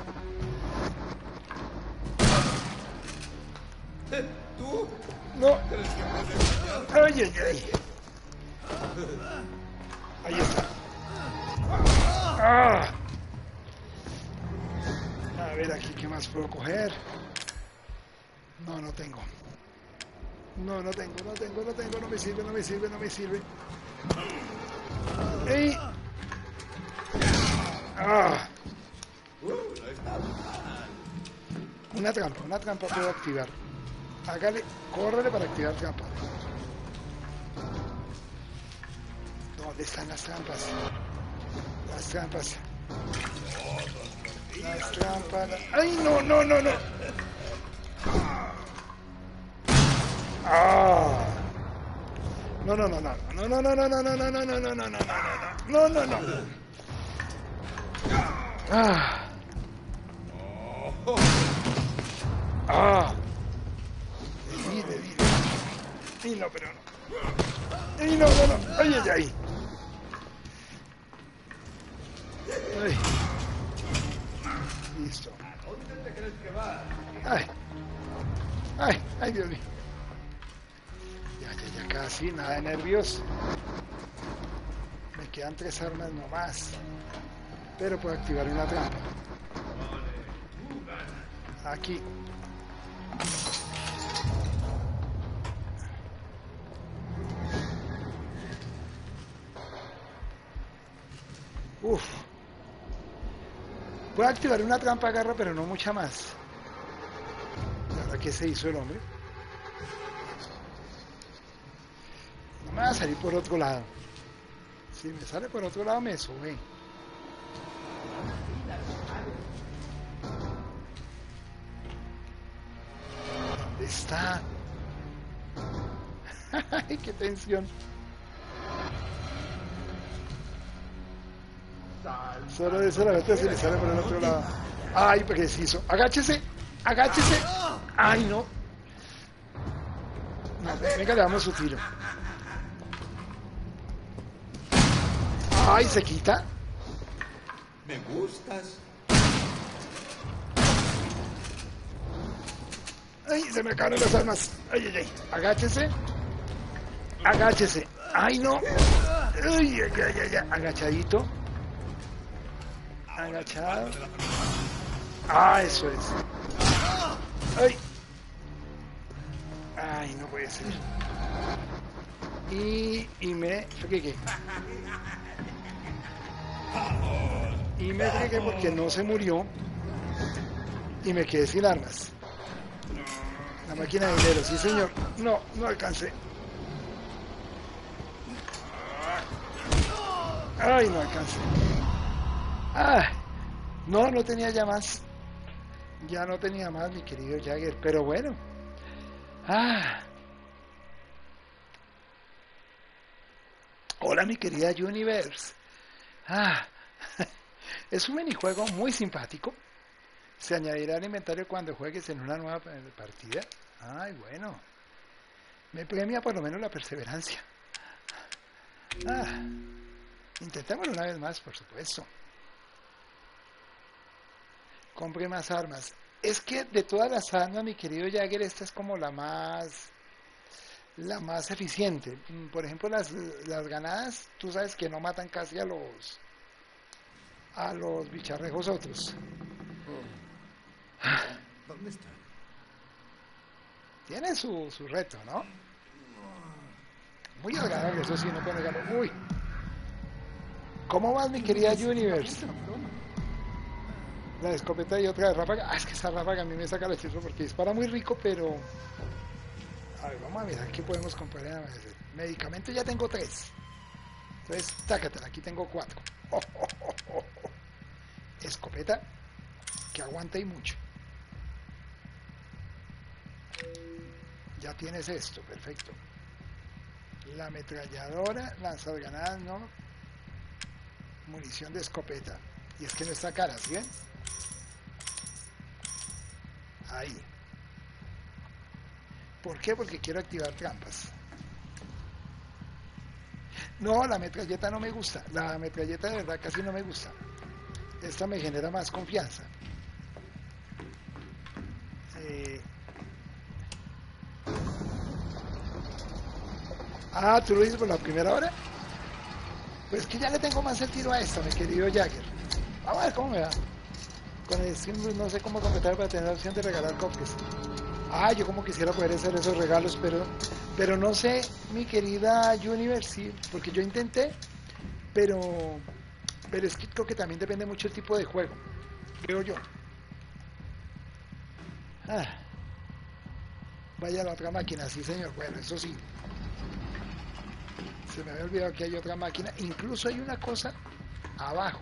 ¿Tú? No. ¿Crees que puedes fallar? ¡Ay, ay, ay! Ahí está. ¡Ah! A ver aquí, ¿qué más puedo coger? No, no tengo. No, no tengo, no tengo, no tengo, no me sirve, no me sirve, no me sirve. ¡Ey! ¡Ah! Uh, no está mal. Una trampa, una trampa puedo activar. Hágale, córrele para activar trampa. ¿Dónde están las trampas? Las trampas. Las trampas. La... ¡Ay, no, no, no, no! ¡Ah! No, no, no, no, no, no, no, no, no, no, no, no, no, no, no, no, no, no, no, no. ¡Ah! ¡Ah! Le di, le di, le di. Sí, no, pero no. ¡Ay, no, no, no! ¡Ay, ay, ay! ¡Ay! Listo. ¿Dónde te crees que va? ¡Ay! ¡Ay! ¡Ay, Dios mío! Ya, ya, ya casi, nada de nervios. Me quedan tres armas nomás. Pero puedo activar una trampa. Aquí. Uf. Puedo activar una trampa garra, pero no mucha más. ¿Y ahora qué se hizo el hombre? No me va a salir por otro lado. Si me sale por otro lado, me sube. ¿Dónde está? ¡Ay, qué tensión! Solo de solamente si le sale por el otro lado. ¡Ay, preciso! ¡Agáchese! ¡Agáchese! ¡Ay, no! No, venga, le damos su tiro. ¡Ay, se quita! ¿Me gustas? ¡Ay, se me acabaron las armas! ¡Ay, ay, ay! ¡Agáchese! ¡Agáchese! ¡Ay, no! ¡Ay, ay, ay, ay! Agachadito. Agachado. ¡Ah, eso es! ¡Ay! ¡Ay, no puede ser! Y, y me fregué. Y me fregué porque no se murió. Y me quedé sin armas. La máquina de dinero, sí señor. No, no alcancé. Ay, no alcancé. Ah, no, no tenía ya más. Ya no tenía más, mi querido Jagger. Pero bueno. Ah. Hola, mi querida Universe. Ah. Es un minijuego muy simpático. Se añadirá al inventario cuando juegues en una nueva partida. Ay, bueno. Me premia por lo menos la perseverancia. Ah. Intentémoslo una vez más, por supuesto. Compré más armas. Es que de todas las armas, mi querido Jagger, esta es como la más la más eficiente. Por ejemplo, las, las granadas, tú sabes que no matan casi a los a los bicharrejos otros. ¿Dónde está? Tiene su, su reto, ¿no? Muy agradable, eso sí, no puede negarlo. Uy. ¿Cómo vas, mi querida Universe? La escopeta y otra de ráfaga. Ah, es que esa ráfaga a mí me saca la chispa porque dispara muy rico, pero... A ver, vamos a ver, aquí podemos comprar en Amanecer. Medicamentos ya tengo tres. Entonces, tácatela, aquí tengo cuatro. Oh, oh, oh, oh, oh. Escopeta que aguanta y mucho. Ya tienes esto, perfecto. La ametralladora, lanzagranadas, no. Munición de escopeta. Y es que no está cara, ¿sí ven? Ahí. ¿Por qué? Porque quiero activar trampas. No, la metralleta no me gusta. La metralleta de verdad casi no me gusta. Esta me genera más confianza. Eh... Ah, ¿tú lo dices por la primera hora? Pues que ya le tengo más el tiro a esta, mi querido Jagger. Vamos a ver cómo me va. Con el símbolo no sé cómo completar para tener la opción de regalar copias. Ah, yo como quisiera poder hacer esos regalos, pero pero no sé, mi querida Universe, porque yo intenté, pero pero es que creo que también depende mucho el tipo de juego, creo yo. Ah, vaya la otra máquina, sí señor, bueno, eso sí. Se me había olvidado que hay otra máquina, incluso hay una cosa abajo.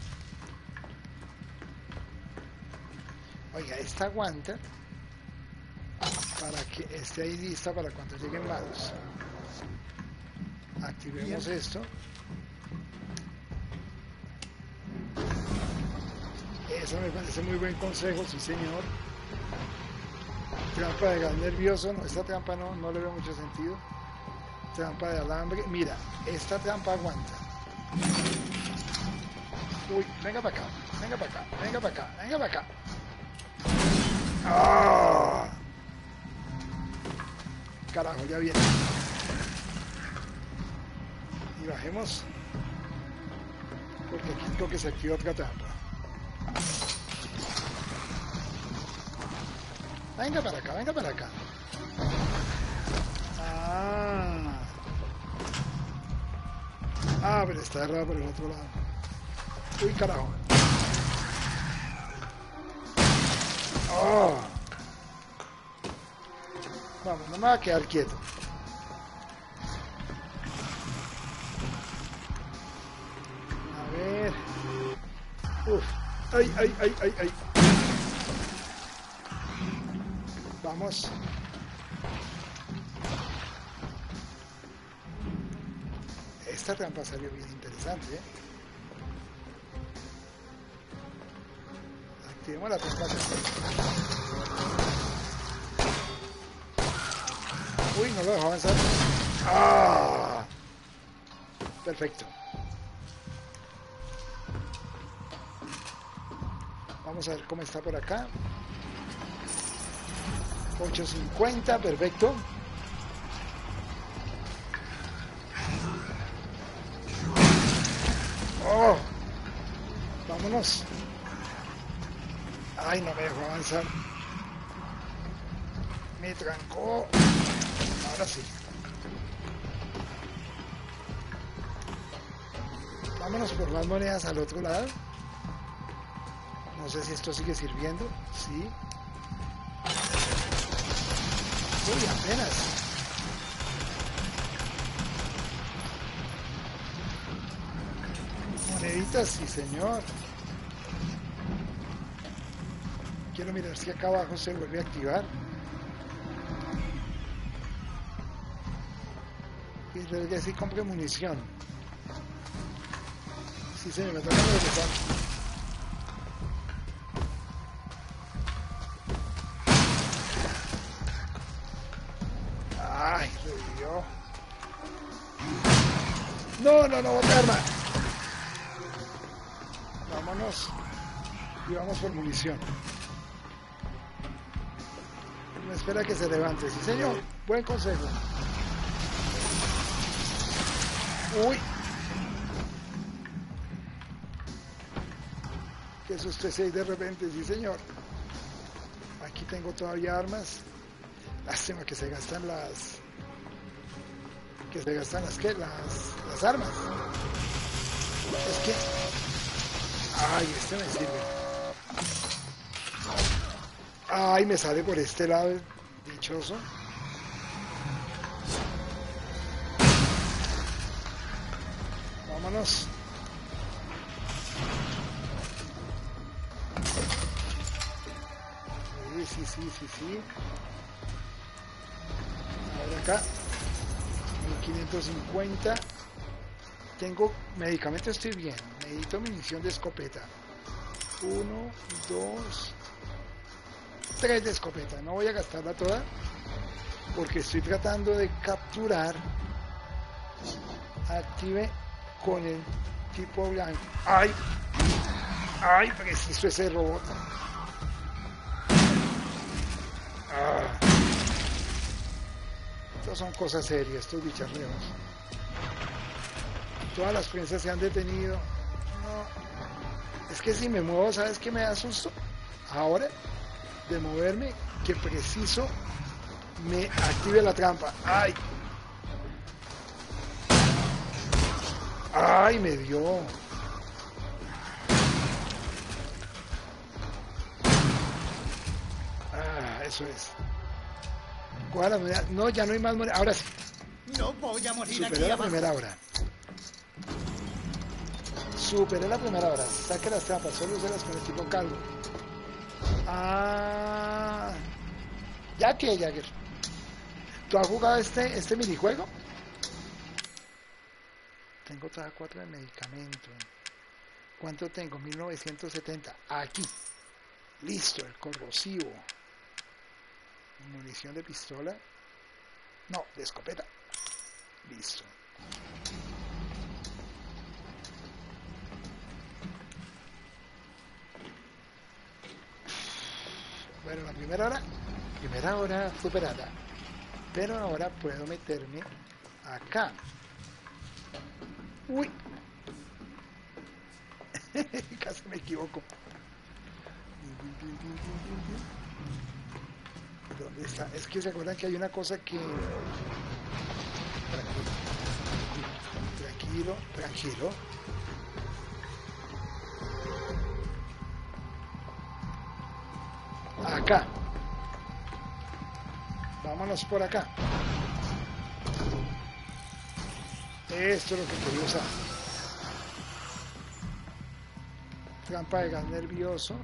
Oiga, esta aguanta para que esté ahí lista para cuando lleguen malos. Activemos Bien. esto. Eso me parece muy buen consejo, sí señor. Trampa de gas nervioso, no, esta trampa no, no le veo mucho sentido. Trampa de alambre. Mira, esta trampa aguanta. Uy, venga para acá, venga para acá, venga para acá, venga para acá. ¡Ah! Carajo, ya viene. Y bajemos. Porque aquí creo que se activa otra trampa. Venga para acá, venga para acá. Ah. Ah, pero está errado por el otro lado. Uy, carajo. Oh. Vamos, no me va a quedar quieto. A ver. Uf. Ay, ay, ay, ay, ay. Vamos. Esta trampa salió bien interesante, ¿eh? Activemos la trampa. Uy, no lo dejó avanzar. ¡Ah! Perfecto. Vamos a ver cómo está por acá. ocho cincuenta, perfecto. Oh, vámonos. Ay, no me dejó avanzar. Me trancó. Ahora sí. Vámonos por las monedas al otro lado. No sé si esto sigue sirviendo. Sí. Uy, apenas. Moneditas, sí señor. Quiero mirar si acá abajo se vuelve a activar. Y luego que sí compre munición. Sí señor, me toca regresar. Ay, revivió. No, no, no, bota arma. Vámonos. Y vamos por munición. Me espera que se levante. Sí, señor. Buen consejo. Uy. Que susto ese de repente. Sí, señor. Aquí tengo todavía armas. Lástima que se gastan las... Que se gastan las... ¿Qué? Las, las armas. Es que... Ay, este me sirve. Ay, me sale por este lado, dichoso. Vámonos. Sí, sí, sí, sí, sí. A ver acá. mil quinientos cincuenta. Tengo medicamento, estoy bien. Necesito munición de escopeta. Uno, dos... tres de escopeta, no voy a gastarla toda porque estoy tratando de capturar. Active con el tipo blanco. Ay, ay, preciso ese robot. Ah. Estas son cosas serias, estos bicharreos. Todas las princesas se han detenido. No. Es que si me muevo, ¿sabes qué me da susto? Ahora de moverme, que preciso me active la trampa. Ay, ay, me dio. Ah, eso es. Coja la moneda. No, ya no hay más moneda. Ahora sí. No voy a morir Superé aquí la abajo. primera hora. Superé la primera hora. Saque las trampas, solo úselas con el tipo calvo. Ah, ya que Jagger, ¿tú has jugado este, este minijuego? Tengo todavía cuatro de medicamento. ¿Cuánto tengo? mil novecientos setenta. Aquí. Listo, el corrosivo. Munición de pistola. No, de escopeta. Listo. Bueno, la primera hora, primera hora superada. Pero ahora puedo meterme acá. Uy. Casi me equivoco. ¿Dónde está? Es que se acuerdan que hay una cosa que... Tranquilo, tranquilo. Acá. Vámonos por acá. Esto es lo que quería usar. Trampa de gas nervioso.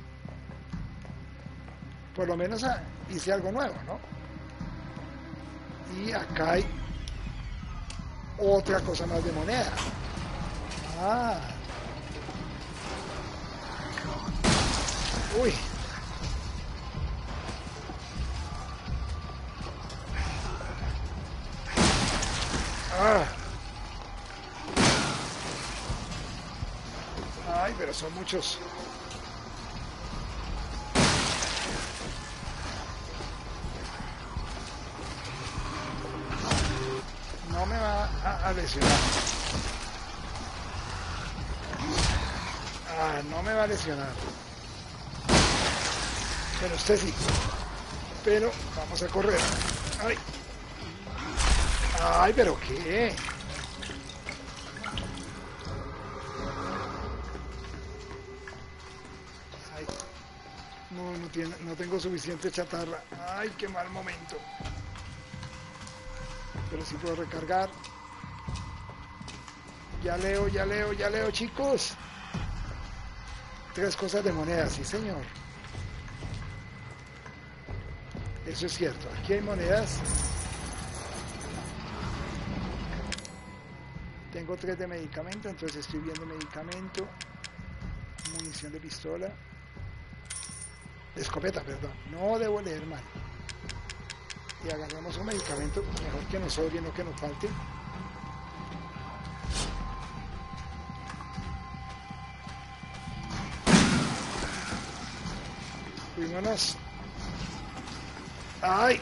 Por lo menos hice algo nuevo, ¿no? Y acá hay otra cosa más de moneda. Ah. Uy. Ah. Ay, pero son muchos. No me va a, a lesionar. Ah, no me va a lesionar. Pero usted sí. Pero vamos a correr. Ay. Ay, pero qué. Ay. No, no tiene, no tengo suficiente chatarra. Ay, qué mal momento. Pero sí puedo recargar. Ya leo, ya leo, ya leo, chicos. Tres cosas de moneda, sí señor. Eso es cierto. Aquí hay monedas. Tengo tres de medicamento, entonces estoy viendo medicamento. Munición de pistola. De escopeta, perdón. No debo leer mal. Y agarramos un medicamento, mejor que nos sobre, no que nos falte. Cuidémonos. ¡Ay!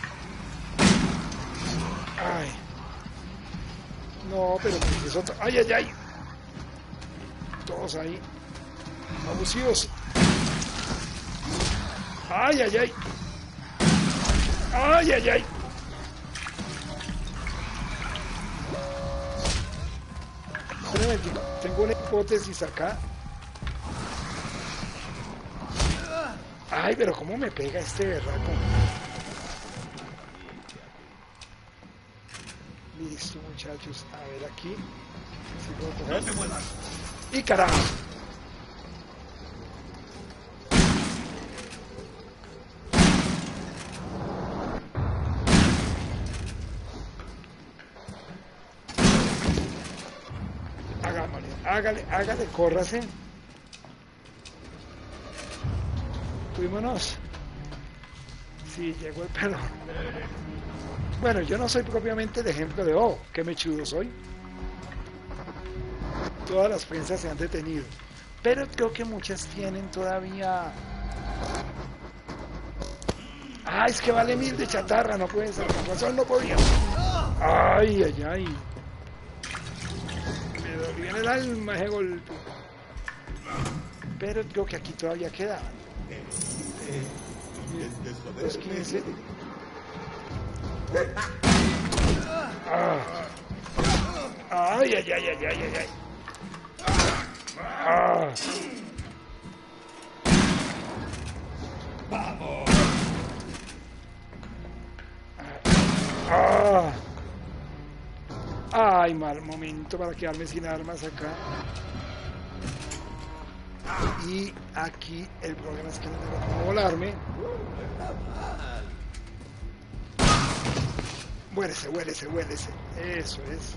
¡Ay! No, pero es otro. ¡Ay, ay, ay! Todos ahí. Abusivos. ¡Ay, ay, ay! ¡Ay, ay, ay! Espérame, tengo una hipótesis acá. Ay, pero cómo me pega este berraco. Listo, muchachos. A ver aquí. Si puedo coger. No te muevas. ¡Y carajo! Hágale, hágale, hágale, córrase. Fuímonos. Sí, llegó el pelón. Bueno, yo no soy propiamente el ejemplo de, oh, qué mechudo soy. Todas las prensas se han detenido. Pero creo que muchas tienen todavía... Ah, es que vale mil de chatarra, no puede ser. Con razón no podía. Ay, ay, ay. Me dolió en el alma ese golpe. Pero creo que aquí todavía quedaban. Los quince. Ah. Ay, ay, ay, ay, ay, ay. Ah. Vamos. Ah. Ay, mal momento para quedarme sin armas acá. Y aquí el problema es que no tengo cómo volarme. Huélese, huélese, huélese. Eso es.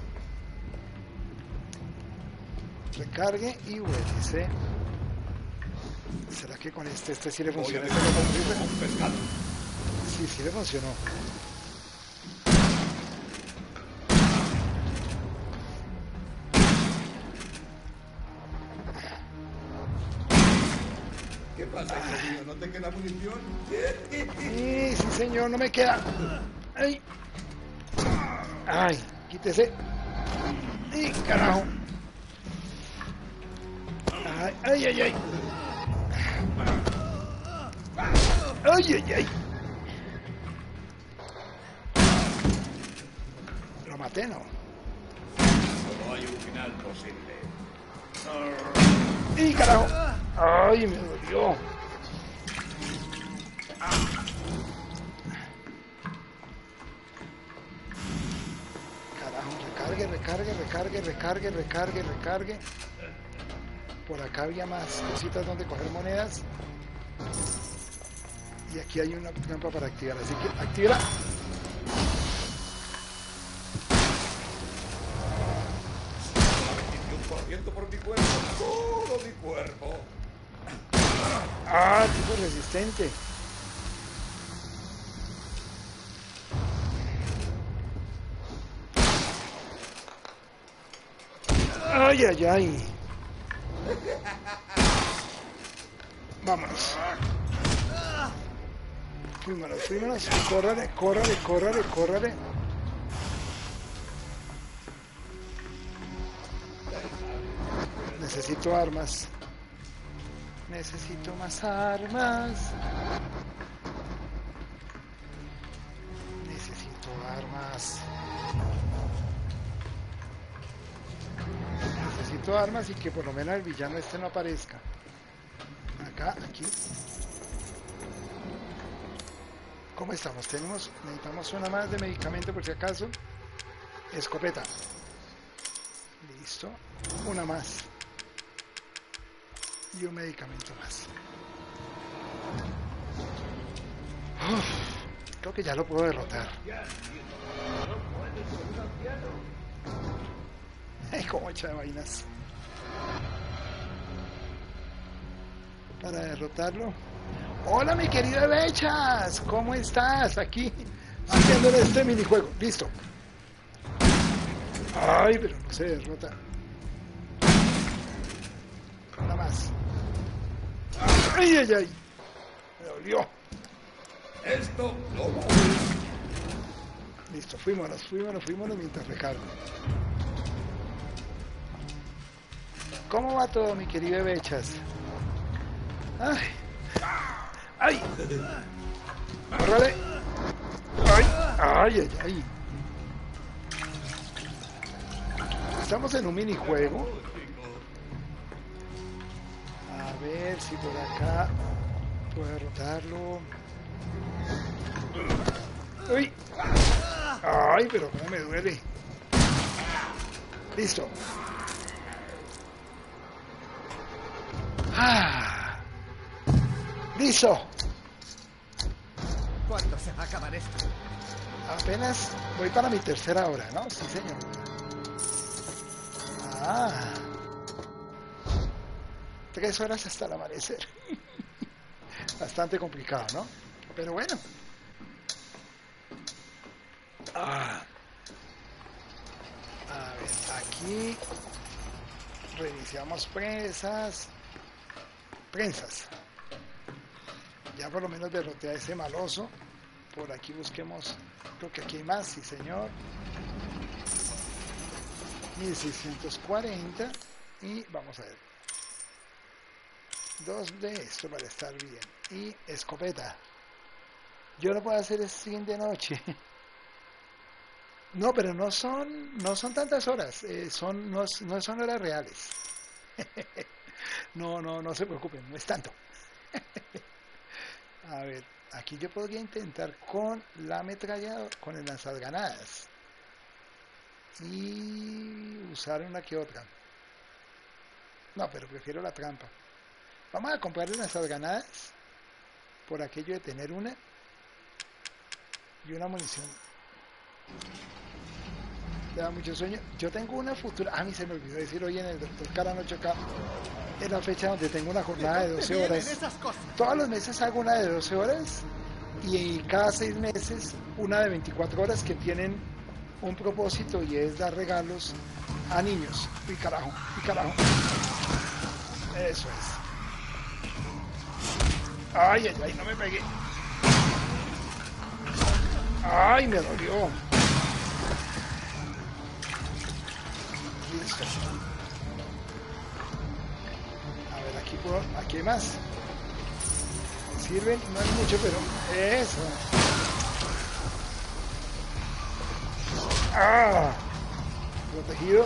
Recargue y huélese. ¿Será que con este, este sí le funciona? Voy a dejar un pescado. Sí, sí le funcionó. pasa, hijo mío? ¿No te queda munición? Sí, sí, señor, no me queda. Ay. Ay, quítese. ¡Y carajo! Ay, ay, ay, ay. Ay, ay, ay. Lo maté, ¿no? Solo hay un final posible. ¡Y carajo! ¡Ay, me dolió! Recargue, recargue, recargue, recargue, recargue, recargue. Por acá había más cositas donde coger monedas. Y aquí hay una trampa para activar, así que activa. veintiún por ciento por mi cuerpo, todo mi cuerpo. Ah, tipo resistente. Ay, ay, ay. Vámonos. Fuímonos, fuímonos. Córrale, córrale, córrale, córrale. Necesito armas. Necesito más armas. Necesito armas. Necesito armas y que por lo menos el villano este no aparezca. Acá, aquí. ¿Cómo estamos? Tenemos, necesitamos una más de medicamento por si acaso. Escopeta. Listo. Una más. Y un medicamento más. Uf, creo que ya lo puedo derrotar. Ay, cómo echa de vainas. Para derrotarlo. Hola, mi querida Bechas, ¿cómo estás? Aquí haciendo este minijuego. Listo. Ay, pero no se derrota. Una más. Ay, ay, ay. Me dolió. Esto lo va. Listo, fuímonos, fuímonos, fuímonos mientras recargo. ¿Cómo va todo, mi querida Bechas? Ay. ¡Ay! ¡Córrale! ¡Ay! ¡Ay, ay, ay! Estamos en un minijuego. A ver si por acá puedo derrotarlo. ¡Uy! ¡Ay, pero cómo me duele! ¡Listo! ¡Ah! ¡Listo! ¿Cuándo se va a acabar esto? Apenas voy para mi tercera hora, ¿no? Sí, señor. Ah. Tres horas hasta el amanecer. Bastante complicado, ¿no? Pero bueno. Ah. A ver, aquí reiniciamos presas. Prensas. Ya por lo menos derroté a ese maloso. Por aquí busquemos. Creo que aquí hay más, sí señor. mil seiscientos cuarenta. Y vamos a ver. Dos de esto para estar bien. Y escopeta. Yo no puedo hacer stream de noche. No, pero no son, no son tantas horas. Eh, son, no, no son horas reales. No, no, no se preocupen, no es tanto. A ver, aquí yo podría intentar con la ametralladora, con el lanzagranadas. Y usar una que otra. No, pero prefiero la trampa. Vamos a comprar el lanzagranadas. Por aquello de tener una. Y una munición. ¿Te da mucho sueño? Yo tengo una futura... A mí se me olvidó decir hoy en el doctor Carano acá. Es la fecha donde tengo una jornada de doce horas. Todos los meses hago una de doce horas y cada seis meses una de veinticuatro horas que tienen un propósito y es dar regalos a niños. Y carajo, y carajo. Eso es. Ay, ay, ay, no me pegué. Ay, me dolió. Listo. A ver, aquí puedo, aquí hay más. Me sirven, no es mucho, pero eso. Ah, protegido.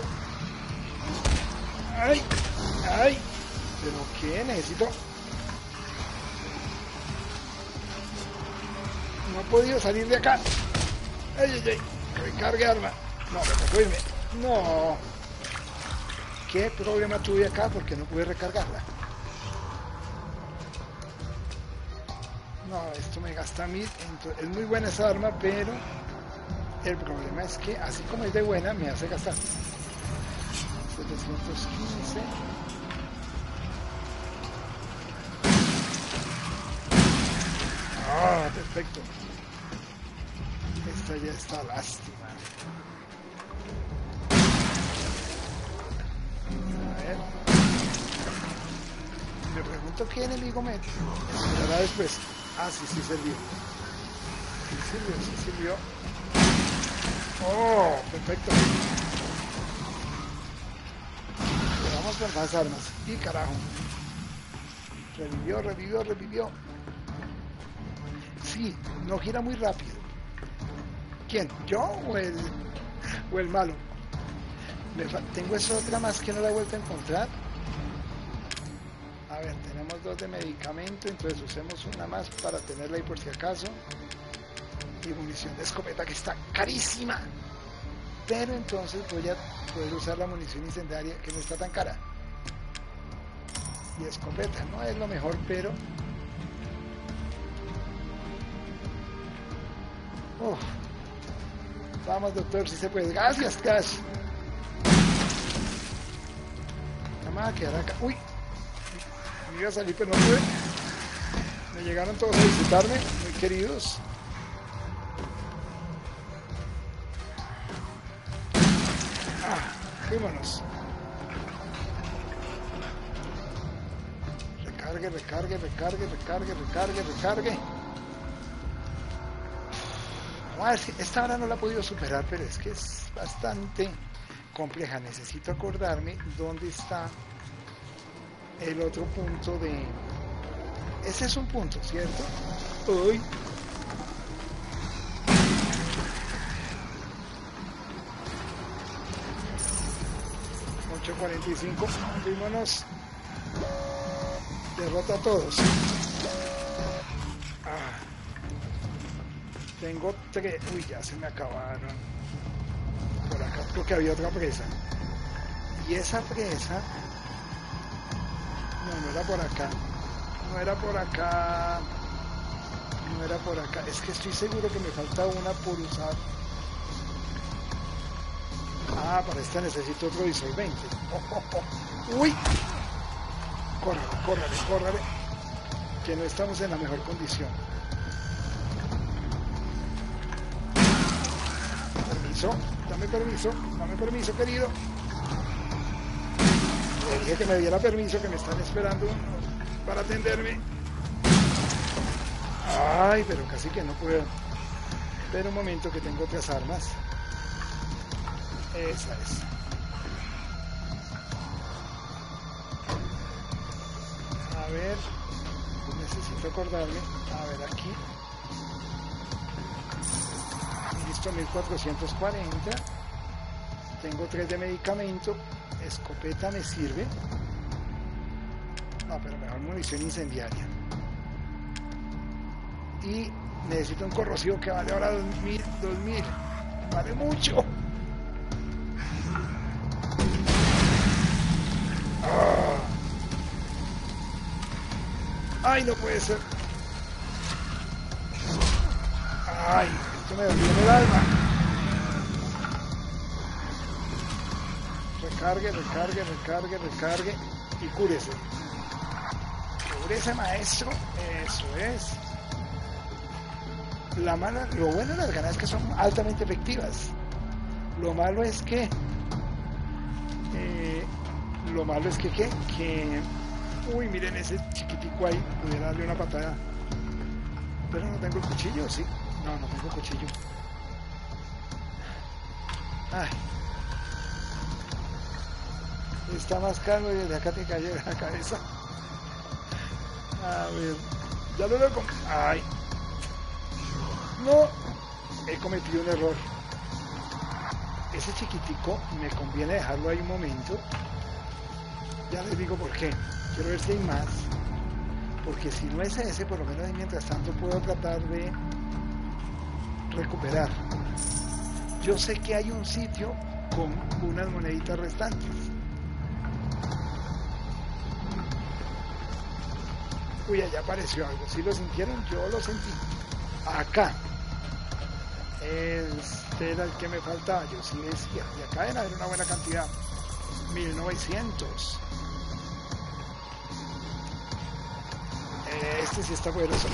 Ay, ay. ¿Pero qué? Necesito... No he podido salir de acá. Ay, ay, ay. Recargue arma. No, me tocó irme. No. ¿Qué problema tuve acá? Porque no pude recargarla. No, esto me gasta mil. Entonces, es muy buena esa arma, pero el problema es que así como es de buena, me hace gastar. setecientos quince. Ah, perfecto. Esta ya está, lástima. A ver. Me pregunto qué enemigo me esperará después. Ah, sí, sí sirvió. Sí sirvió, sí sirvió. Oh, perfecto. Pero vamos por más armas. Y carajo. Revivió, revivió, revivió. Sí, no gira muy rápido. ¿Quién? ¿Yo o el, o el malo? Me tengo esa otra más que no la he vuelto a encontrar. A ver, tenemos dos de medicamento, entonces usemos una más para tenerla ahí por si acaso. Y munición de escopeta que está carísima. Pero entonces voy a poder usar la munición incendiaria que no está tan cara. Y escopeta no es lo mejor, pero... Uf. Vamos, doctor, si se puede. Gracias, Cash. Vamos a quedar acá. Uy, me iba a salir, pero no pude. Me llegaron todos a visitarme, muy queridos. Ah, fuímonos. Recargue, recargue, recargue, recargue, recargue, recargue. Esta hora no la he podido superar, pero es que es bastante compleja. Necesito acordarme dónde está el otro punto de... Ese es un punto, ¿cierto? Uy. ocho cuarenta y cinco. Vámonos. Derrota a todos. Ah. Tengo tres... Uy, ya se me acabaron. Por acá creo que había otra presa. Y esa presa... No, no era por acá. No era por acá. No era por acá. Es que estoy seguro que me falta una por usar. Ah, para esta necesito otro disolvente. Oh, oh, oh. Uy. Córrale, córrale, córrale. Que no estamos en la mejor condición. Permiso, dame permiso, dame permiso, querido. Le dije que me diera permiso, que me están esperando para atenderme. Ay, pero casi que no puedo. Espera un momento que tengo otras armas. Esa es. A ver, necesito acordarme. A ver, aquí. Listo, mil cuatrocientos cuarenta. Tengo tres de medicamento. Escopeta me sirve. No, pero mejor munición incendiaria. Y necesito un corrosivo que vale ahora dos mil. dos mil. Vale mucho. Ah. Ay, no puede ser. Ay, esto me dolió en el alma. Recargue, recargue, recargue, recargue y cúrese. Cúrese, maestro. Eso es. La mala, lo bueno de las granadas es que son altamente efectivas. Lo malo es que... Eh, lo malo es que, ¿qué? Que Uy, miren ese chiquitico ahí. Pudiera darle una patada. Pero no tengo el cuchillo, ¿sí? No, no tengo cuchillo. Ay. Está más caro y desde acá te cayó la cabeza. A ver. Ya lo veo. Ay. No. He cometido un error. Ese chiquitico me conviene dejarlo ahí un momento. Ya les digo por qué. Quiero ver si hay más. Porque si no es ese, por lo menos mientras tanto puedo tratar de recuperar. Yo sé que hay un sitio con unas moneditas restantes. Uy, allá apareció algo. ¿Sí lo sintieron? Yo lo sentí. Acá. Este era el que me faltaba. Yo sí decía. Y acá deben haber una buena cantidad. mil novecientos. Este sí está poderoso.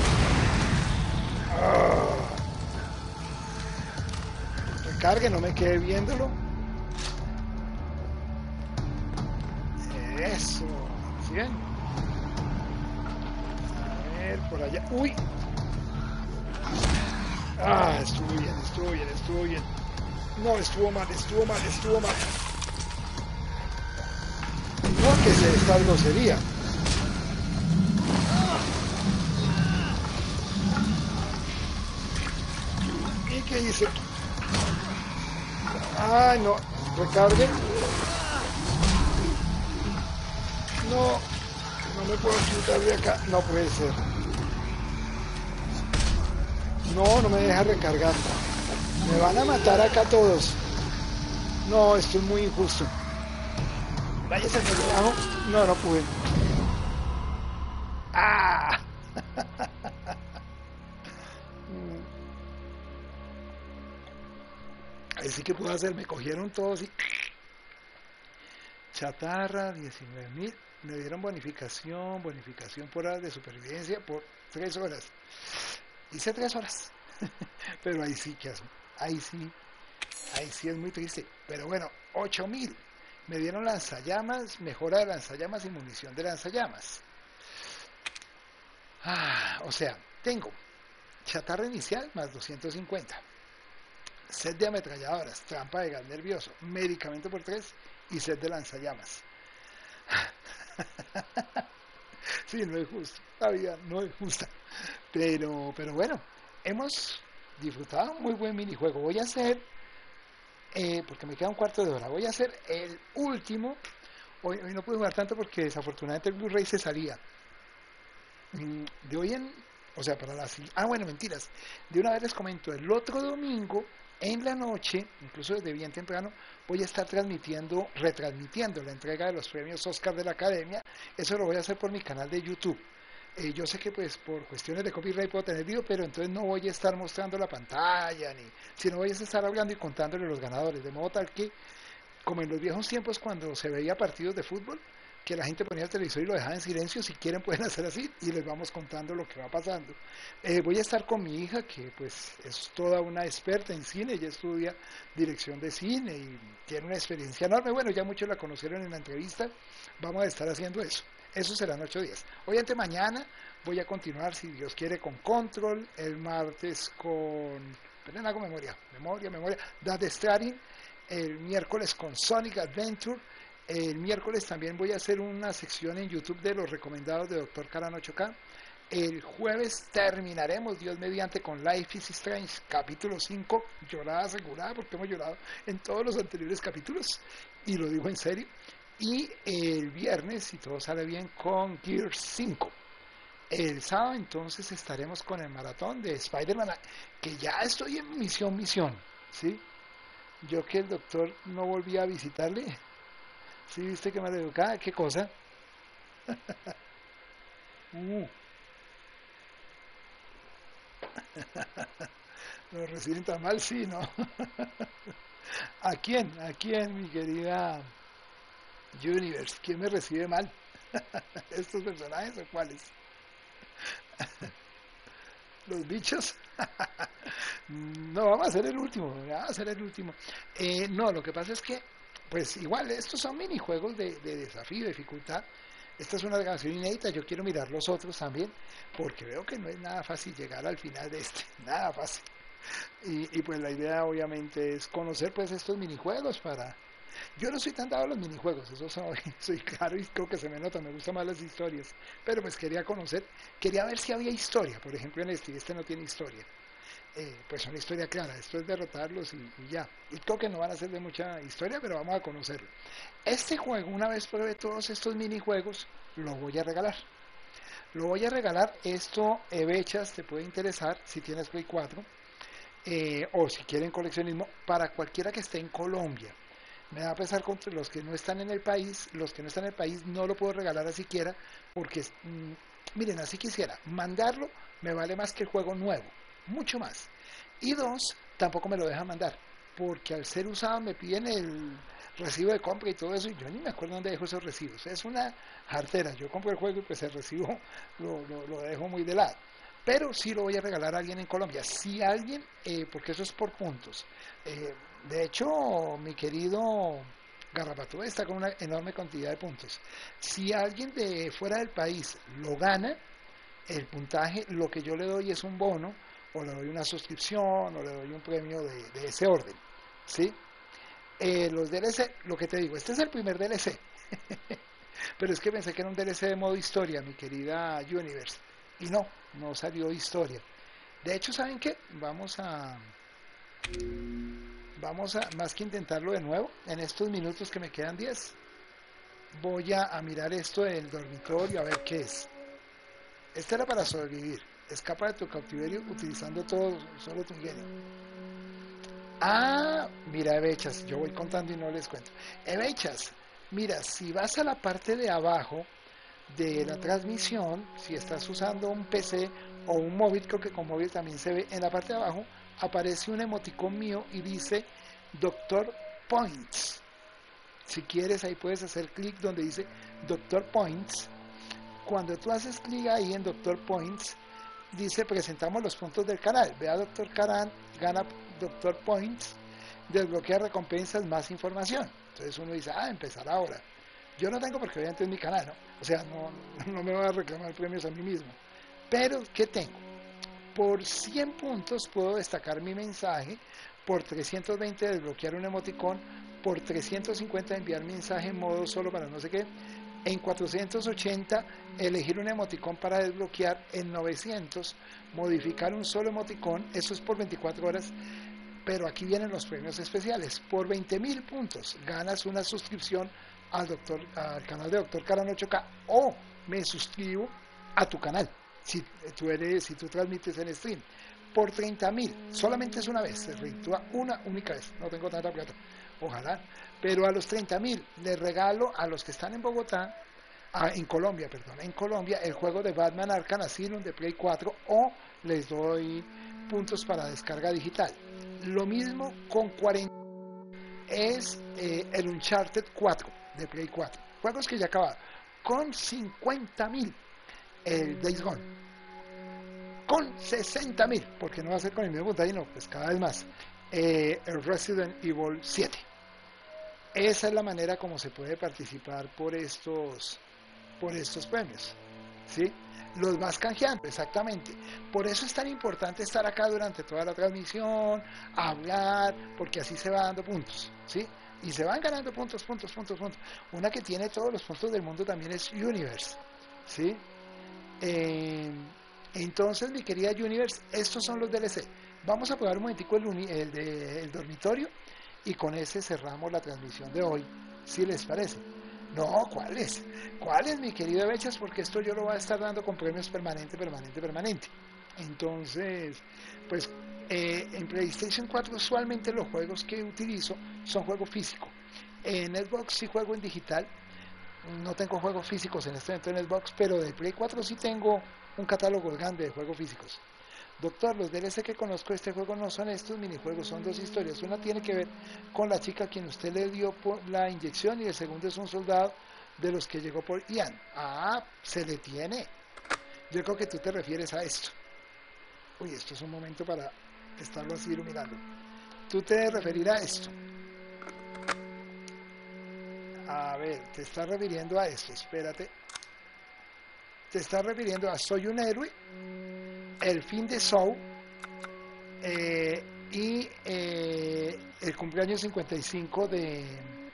Oh. Recargue, no me quede viéndolo. Eso. ¿Sí ven? A ver, por allá. ¡Uy! Ah, estuvo bien, estuvo bien, estuvo bien. No, estuvo mal, estuvo mal, estuvo mal. No, que se esta grosería. ¿Y qué hice? Ay, no. Recargue. No. No me puedo quitar de acá. No puede ser. No, no me deja recargar. Me van a matar acá todos. No, esto es muy injusto. Váyase por debajo. No, no pude. ¡Ah! Ahí sí que puedo hacer. Me cogieron todos y... Chatarra, diecinueve mil. Me dieron bonificación, bonificación por horas de supervivencia por tres horas. Hice tres horas. Pero ahí sí que hace. Ahí sí. Ahí sí es muy triste. Pero bueno, ocho mil. Me dieron lanzallamas, mejora de lanzallamas y munición de lanzallamas. Ah, o sea, tengo chatarra inicial más doscientos cincuenta. Set de ametralladoras, trampa de gas nervioso, medicamento por tres y set de lanzallamas. Sí, no es justo. La vida no es justa. Pero, pero bueno, hemos disfrutado un muy buen minijuego. Voy a hacer, eh, porque me queda un cuarto de hora, voy a hacer el último. Hoy, hoy no pude jugar tanto porque desafortunadamente el Blu-ray se salía. De hoy en, o sea, para las... Ah, bueno, mentiras. De una vez les comento, el otro domingo, en la noche, incluso desde bien temprano, voy a estar transmitiendo, retransmitiendo la entrega de los premios Oscar de la Academia. Eso lo voy a hacer por mi canal de YouTube. Eh, yo sé que pues por cuestiones de copyright puedo tener video, pero entonces no voy a estar mostrando la pantalla, ni sino voy a estar hablando y contándole los ganadores, de modo tal que, como en los viejos tiempos cuando se veía partidos de fútbol, que la gente ponía el televisor y lo dejaba en silencio. Si quieren pueden hacer así y les vamos contando lo que va pasando. Eh, voy a estar con mi hija, que pues es toda una experta en cine. Ella estudia dirección de cine y tiene una experiencia enorme. Bueno, ya muchos la conocieron en la entrevista. Vamos a estar haciendo eso. Eso serán ocho días. Obviamente mañana voy a continuar, si Dios quiere, con Control. El martes con... Perdón, hago memoria. Memoria, memoria. Death Stranding. El miércoles con Sonic Adventure. El miércoles también voy a hacer una sección en YouTube de los recomendados de Doctor Karan ocho K. El jueves terminaremos, Dios mediante, con Life is Strange, capítulo cinco, llorada asegurada, porque hemos llorado en todos los anteriores capítulos, y lo digo en serio. Y el viernes, si todo sale bien, con Gears cinco. El sábado entonces estaremos con el maratón de Spider-Man, que ya estoy en misión, misión, ¿sí? Yo que el doctor no volví a visitarle. ¿Sí viste que me educaba? ¿Qué cosa? uh. ¿Lo reciben tan mal? Sí, ¿no? ¿A quién? ¿A quién, mi querida Universe? ¿Quién me recibe mal? ¿Estos personajes o cuáles? ¿Los bichos? No, vamos a hacer el último. Vamos a hacer el último. Eh, no, lo que pasa es que, pues igual, estos son minijuegos de, de desafío, de dificultad. Esta es una grabación inédita, yo quiero mirar los otros también, porque veo que no es nada fácil llegar al final de este, nada fácil. Y, y pues la idea obviamente es conocer pues estos minijuegos para... Yo no soy tan dado a los minijuegos, eso soy, soy claro y creo que se me nota, me gustan más las historias, pero pues quería conocer, quería ver si había historia, por ejemplo en este, y este no tiene historia. Eh, pues una historia clara, esto es derrotarlos y, y ya. Y creo que no van a ser de mucha historia, pero vamos a conocerlo. Este juego, una vez pruebe todos estos minijuegos, lo voy a regalar. Lo voy a regalar, esto, Ebechas, te puede interesar si tienes Play cuatro, eh, o si quieren coleccionismo, para cualquiera que esté en Colombia. Me da a pesar contra los que no están en el país, los que no están en el país no lo puedo regalar a siquiera, porque, mmm, miren, así quisiera, mandarlo me vale más que el juego nuevo, mucho más. Y dos, tampoco me lo dejan mandar, porque al ser usado me piden el recibo de compra y todo eso, y yo ni me acuerdo dónde dejo esos recibos. Es una jartera, yo compro el juego y pues el recibo lo, lo, lo dejo muy de lado. Pero sí lo voy a regalar a alguien en Colombia. Si alguien, eh, porque eso es por puntos. Eh, de hecho, mi querido Garrapatú está con una enorme cantidad de puntos. Si alguien de fuera del país lo gana, el puntaje, lo que yo le doy es un bono, o le doy una suscripción, o le doy un premio de, de ese orden. ¿Sí? Eh, los D L C, lo que te digo, este es el primer D L C. Pero es que pensé que era un D L C de modo historia, mi querida Universe. Y no, no salió historia. De hecho, ¿saben qué? Vamos a... Vamos a, más que intentarlo de nuevo, en estos minutos que me quedan diez, voy a, a mirar esto del dormitorio, a ver qué es. Este era para sobrevivir. Escapa de tu cautiverio utilizando todo, solo tu ingenio. Ah, mira, Ebechas, yo voy contando y no les cuento. Ebechas, mira, si vas a la parte de abajo de la transmisión, si estás usando un P C o un móvil, creo que con móvil también se ve, en la parte de abajo aparece un emoticón mío y dice Doctor Points. Si quieres, ahí puedes hacer clic donde dice Doctor Points. Cuando tú haces clic ahí en Doctor Points, dice presentamos los puntos del canal. Ve a Doctor Karan, gana Doctor Points, desbloquea recompensas, más información. Entonces uno dice, ah, empezar ahora. Yo no tengo porque obviamente es mi canal, ¿no? O sea, no, no me voy a reclamar premios a mí mismo. Pero, ¿qué tengo? Por cien puntos puedo destacar mi mensaje, por trescientos veinte desbloquear un emoticón, por trescientos cincuenta enviar mensaje en modo solo para no sé qué, en cuatrocientos ochenta elegir un emoticón para desbloquear, en novecientos modificar un solo emoticón, eso es por veinticuatro horas, pero aquí vienen los premios especiales. Por veinte mil puntos ganas una suscripción al, doctor, al canal de Doctor Karan ocho K, o me suscribo a tu canal si tú, eres, si tú transmites en stream. Por treinta mil, solamente es una vez, se reditúa una única vez, no tengo tanta plata, ojalá, pero a los treinta mil les regalo a los que están en Bogotá, ah, en Colombia, perdón, en Colombia, el juego de Batman Arkham Asylum de Play cuatro, o les doy puntos para descarga digital. Lo mismo con cuarenta, es eh, el Uncharted cuatro de Play cuatro, juegos que ya acabaron, con cincuenta mil el Days Gone, con sesenta mil, porque no va a ser con el mismo puntaje, no, pues cada vez más, eh, el Resident Evil siete. Esa es la manera como se puede participar por estos, por estos premios, ¿sí? Los vas canjeando, exactamente. Por eso es tan importante estar acá durante toda la transmisión, hablar, porque así se va dando puntos, ¿sí? Y se van ganando puntos, puntos, puntos, puntos. Una que tiene todos los puntos del mundo también es Universe, ¿sí? Eh, entonces, mi querida Universe, estos son los D L C. Vamos a probar un momentico el, uni, el, de, el dormitorio, y con ese cerramos la transmisión de hoy, si les parece. No, ¿cuáles? ¿Cuáles, mi querido Bechas? Porque esto yo lo voy a estar dando con premios permanente, permanente, permanente. Entonces, pues eh, en PlayStation cuatro usualmente los juegos que utilizo son juegos físicos. En Xbox sí juego en digital. No tengo juegos físicos en este momento en Xbox, pero de Play cuatro sí tengo un catálogo grande de juegos físicos. Doctor, los D L C que conozco de este juego no son estos minijuegos, son dos historias. Una tiene que ver con la chica a quien usted le dio por la inyección, y el segundo es un soldado de los que llegó por Ian. Ah, se le tiene. Yo creo que tú te refieres a esto. Uy, esto es un momento para estarlo así iluminando. Tú te referirás a esto. A ver, te estás refiriendo a esto, espérate. te estás refiriendo a Soy un héroe, el fin de Saw, eh, y eh, el cumpleaños cincuenta y cinco de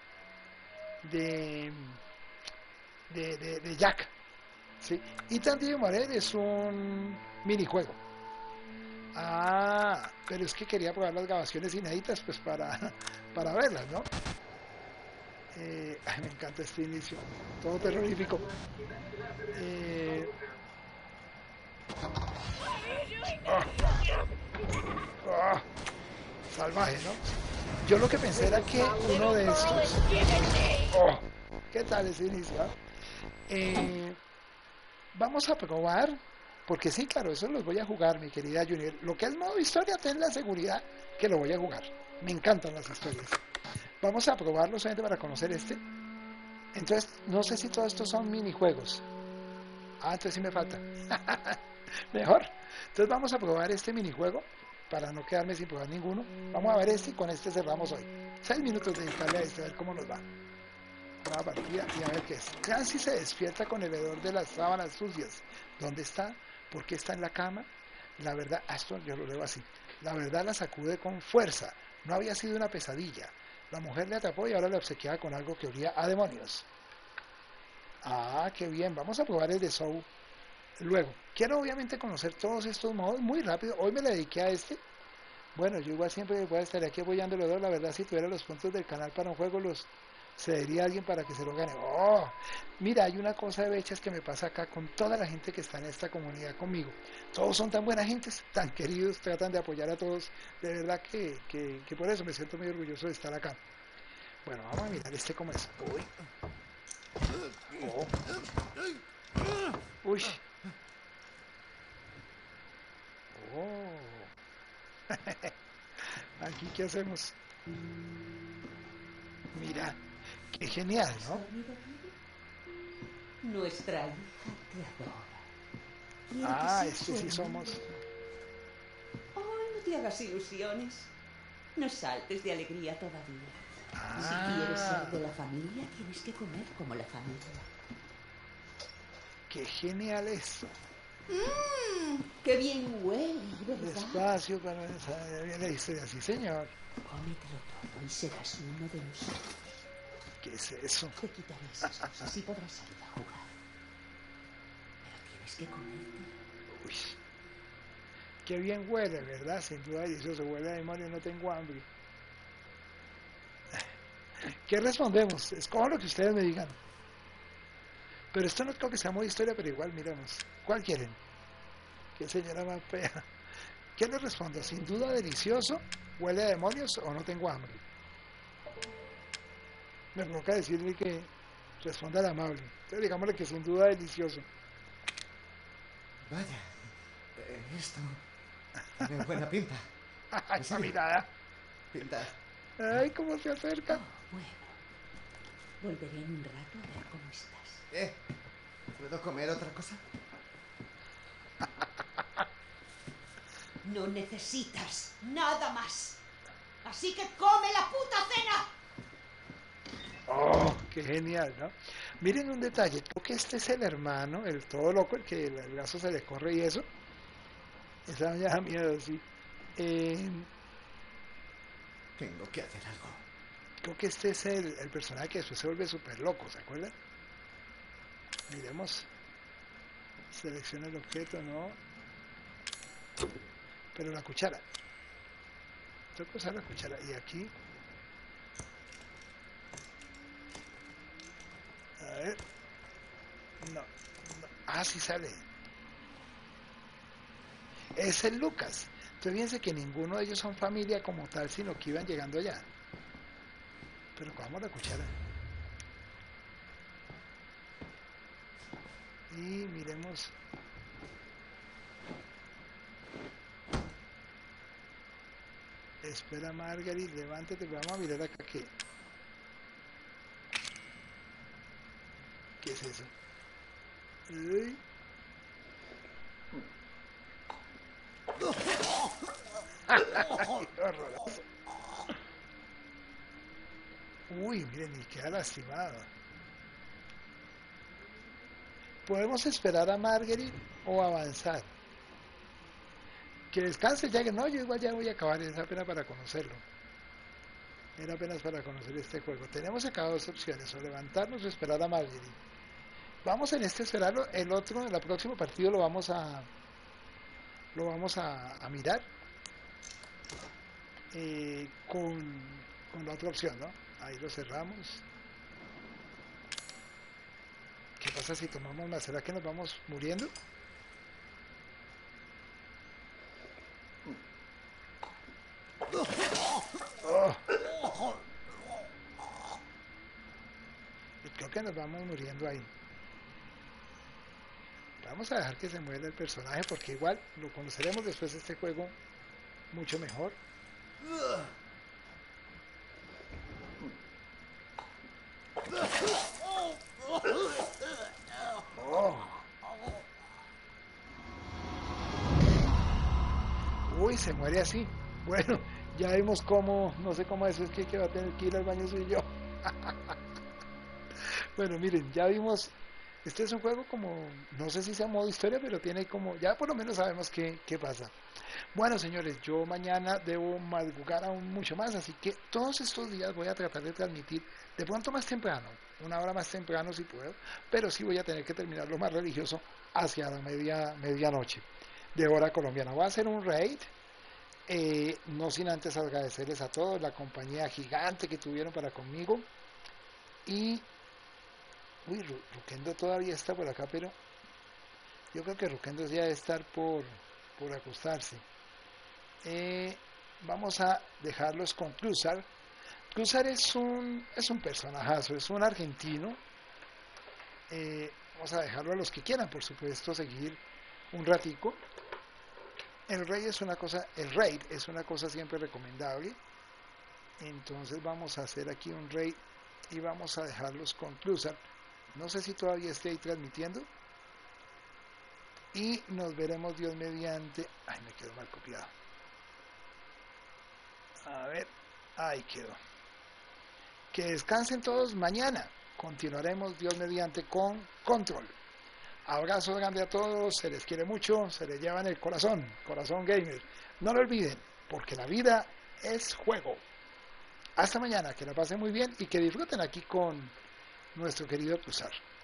de, de, de, de Jack, ¿sí? Y Tandy Moret es un minijuego. Ah, pero es que quería probar las grabaciones inéditas pues para, para verlas, ¿no? Eh, ay, me encanta este inicio, todo terrorífico. Eh, ah, ah, salvaje, ¿no? Yo lo que pensé era que uno de estos... Oh, ¿qué tal ese inicio? Eh, vamos a probar, porque sí, claro, eso los voy a jugar, mi querida Junior. Lo que es modo historia, ten la seguridad que lo voy a jugar. Me encantan las historias. Vamos a probarlo solamente para conocer este. Entonces, no sé si todos estos son minijuegos. Ah, entonces sí me falta. Mejor. Entonces vamos a probar este minijuego para no quedarme sin probar ninguno. Vamos a ver este y con este cerramos hoy. Seis minutos de dedicarle a este, a ver cómo nos va. Nueva partida y a ver qué es. Clancy se despierta con el hedor de las sábanas sucias. ¿Dónde está? ¿Por qué está en la cama? La verdad, esto yo lo leo así. La verdad la sacude con fuerza. No había sido una pesadilla. La mujer le atrapó y ahora le obsequiaba con algo que olía a demonios. Ah, qué bien. Vamos a probar el de Saw. Luego, quiero obviamente conocer todos estos modos muy rápido. Hoy me le dediqué a este. Bueno, yo igual siempre voy a estar aquí apoyándolo. La verdad, si tuviera los puntos del canal para un juego, los cedería a alguien para que se lo gane. Oh, mira, hay una cosa de bechas que me pasa acá con toda la gente que está en esta comunidad conmigo. Todos son tan buenas gentes, tan queridos, tratan de apoyar a todos. De verdad que, que, que por eso me siento muy orgulloso de estar acá. Bueno, vamos a mirar este cómo es. Uy. Oh. Uy. Oh. Aquí, ¿qué hacemos? Mira, qué genial, ¿no? Nuestra hija te adora. Ah, este sí somos. Oh, no te hagas ilusiones. No saltes de alegría todavía. Ah. Si quieres ser de la familia, tienes que comer como la familia. Qué genial esto. Mmm, qué bien huele, ¿verdad? Despacio para saber bien la historia, sí señor. Cómetelo todo y serás uno de nosotros. ¿Qué es eso? Te quitaré esas cosas y podrás salir a jugar. Pero tienes que comértelo. Uy. Qué bien huele, ¿verdad? Sin duda, y eso se huele a demonio, no tengo hambre. ¿Qué respondemos? Escojan lo que ustedes me digan. Pero esto no creo que sea muy historia, pero igual miremos. ¿Cuál quieren? ¿Qué señora más fea? ¿Qué les respondo? Sin duda delicioso, huele a demonios o no tengo hambre. Me provoca decirle que responda al amable. Entonces digámosle que sin duda delicioso. Vaya, eh, esto tiene buena pinta. Ay, esa mirada. Pinta. Ay, cómo se acerca. Oh, bueno. Volveré en un rato a ver cómo estás. Eh, ¿puedo comer otra cosa? No necesitas nada más. Así que come la puta cena. Oh, qué genial, ¿no? Miren un detalle, creo que este es el hermano, el todo loco, el que el brazo se le corre y eso. Esa me da miedo, sí. Eh, Tengo que hacer algo. creo que este es el, el personaje que después se vuelve súper loco, ¿se acuerdan? Miremos. Selecciona el objeto, ¿no? Pero la cuchara. Tengo que usar la cuchara. Y aquí. A ver. No, no. Ah, sí sale. Es el Lucas. Entonces fíjense que ninguno de ellos son familia como tal, sino que iban llegando allá. Pero cojamos la cuchara. Y miremos. Espera, Margaret, levántate, vamos a mirar acá qué. ¿Qué es eso? Uy. Horroroso. Uy, miren, y queda lastimado. Podemos esperar a Marguerite o avanzar. Que descanse ya que no, yo igual ya voy a acabar, es apenas para conocerlo. Era apenas para conocer este juego. Tenemos acá dos opciones, o levantarnos o esperar a Marguerite. Vamos en este esperarlo, el otro, en el próximo partido lo vamos a lo vamos a, a mirar eh, con, con la otra opción, ¿no? Ahí lo cerramos. ¿Qué pasa si tomamos más? ¿Será que nos vamos muriendo? Oh. Creo que nos vamos muriendo ahí. Vamos a dejar que se muera el personaje porque igual lo conoceremos después de este juego mucho mejor. Oh. Uy, se muere así. Bueno, ya vimos cómo, no sé cómo eso es que, que va a tener que ir al baño soy yo. Bueno, miren, ya vimos, este es un juego como, no sé si sea modo historia, pero tiene como, ya por lo menos sabemos qué, qué pasa. Bueno, señores, yo mañana debo madrugar aún mucho más, así que todos estos días voy a tratar de transmitir de pronto más temprano, una hora más temprano si puedo, pero sí voy a tener que terminar lo más religioso hacia la media medianoche de hora colombiana. Voy a hacer un raid. Eh, no sin antes agradecerles a todos la compañía gigante que tuvieron para conmigo y uy, Ru- Ruquendo todavía está por acá, pero yo creo que Ruquendo ya debe estar por, por acostarse. Eh, vamos a dejarlos con Cruzar. Cruzar es un es un personajazo, es un argentino. Eh, vamos a dejarlo a los que quieran, por supuesto, seguir un ratico. El raid es una cosa, el raid es una cosa siempre recomendable. Entonces vamos a hacer aquí un raid y vamos a dejarlos con Cruzar. No sé si todavía esté ahí transmitiendo. Y nos veremos Dios mediante. Ay, me quedó mal copiado. A ver, ahí quedó. Que descansen todos mañana. Continuaremos Dios mediante con Control. Abrazo grande a todos, se les quiere mucho, se les lleva en el corazón, corazón gamer. No lo olviden, porque la vida es juego. Hasta mañana, que la pasen muy bien y que disfruten aquí con nuestro querido Cruzar.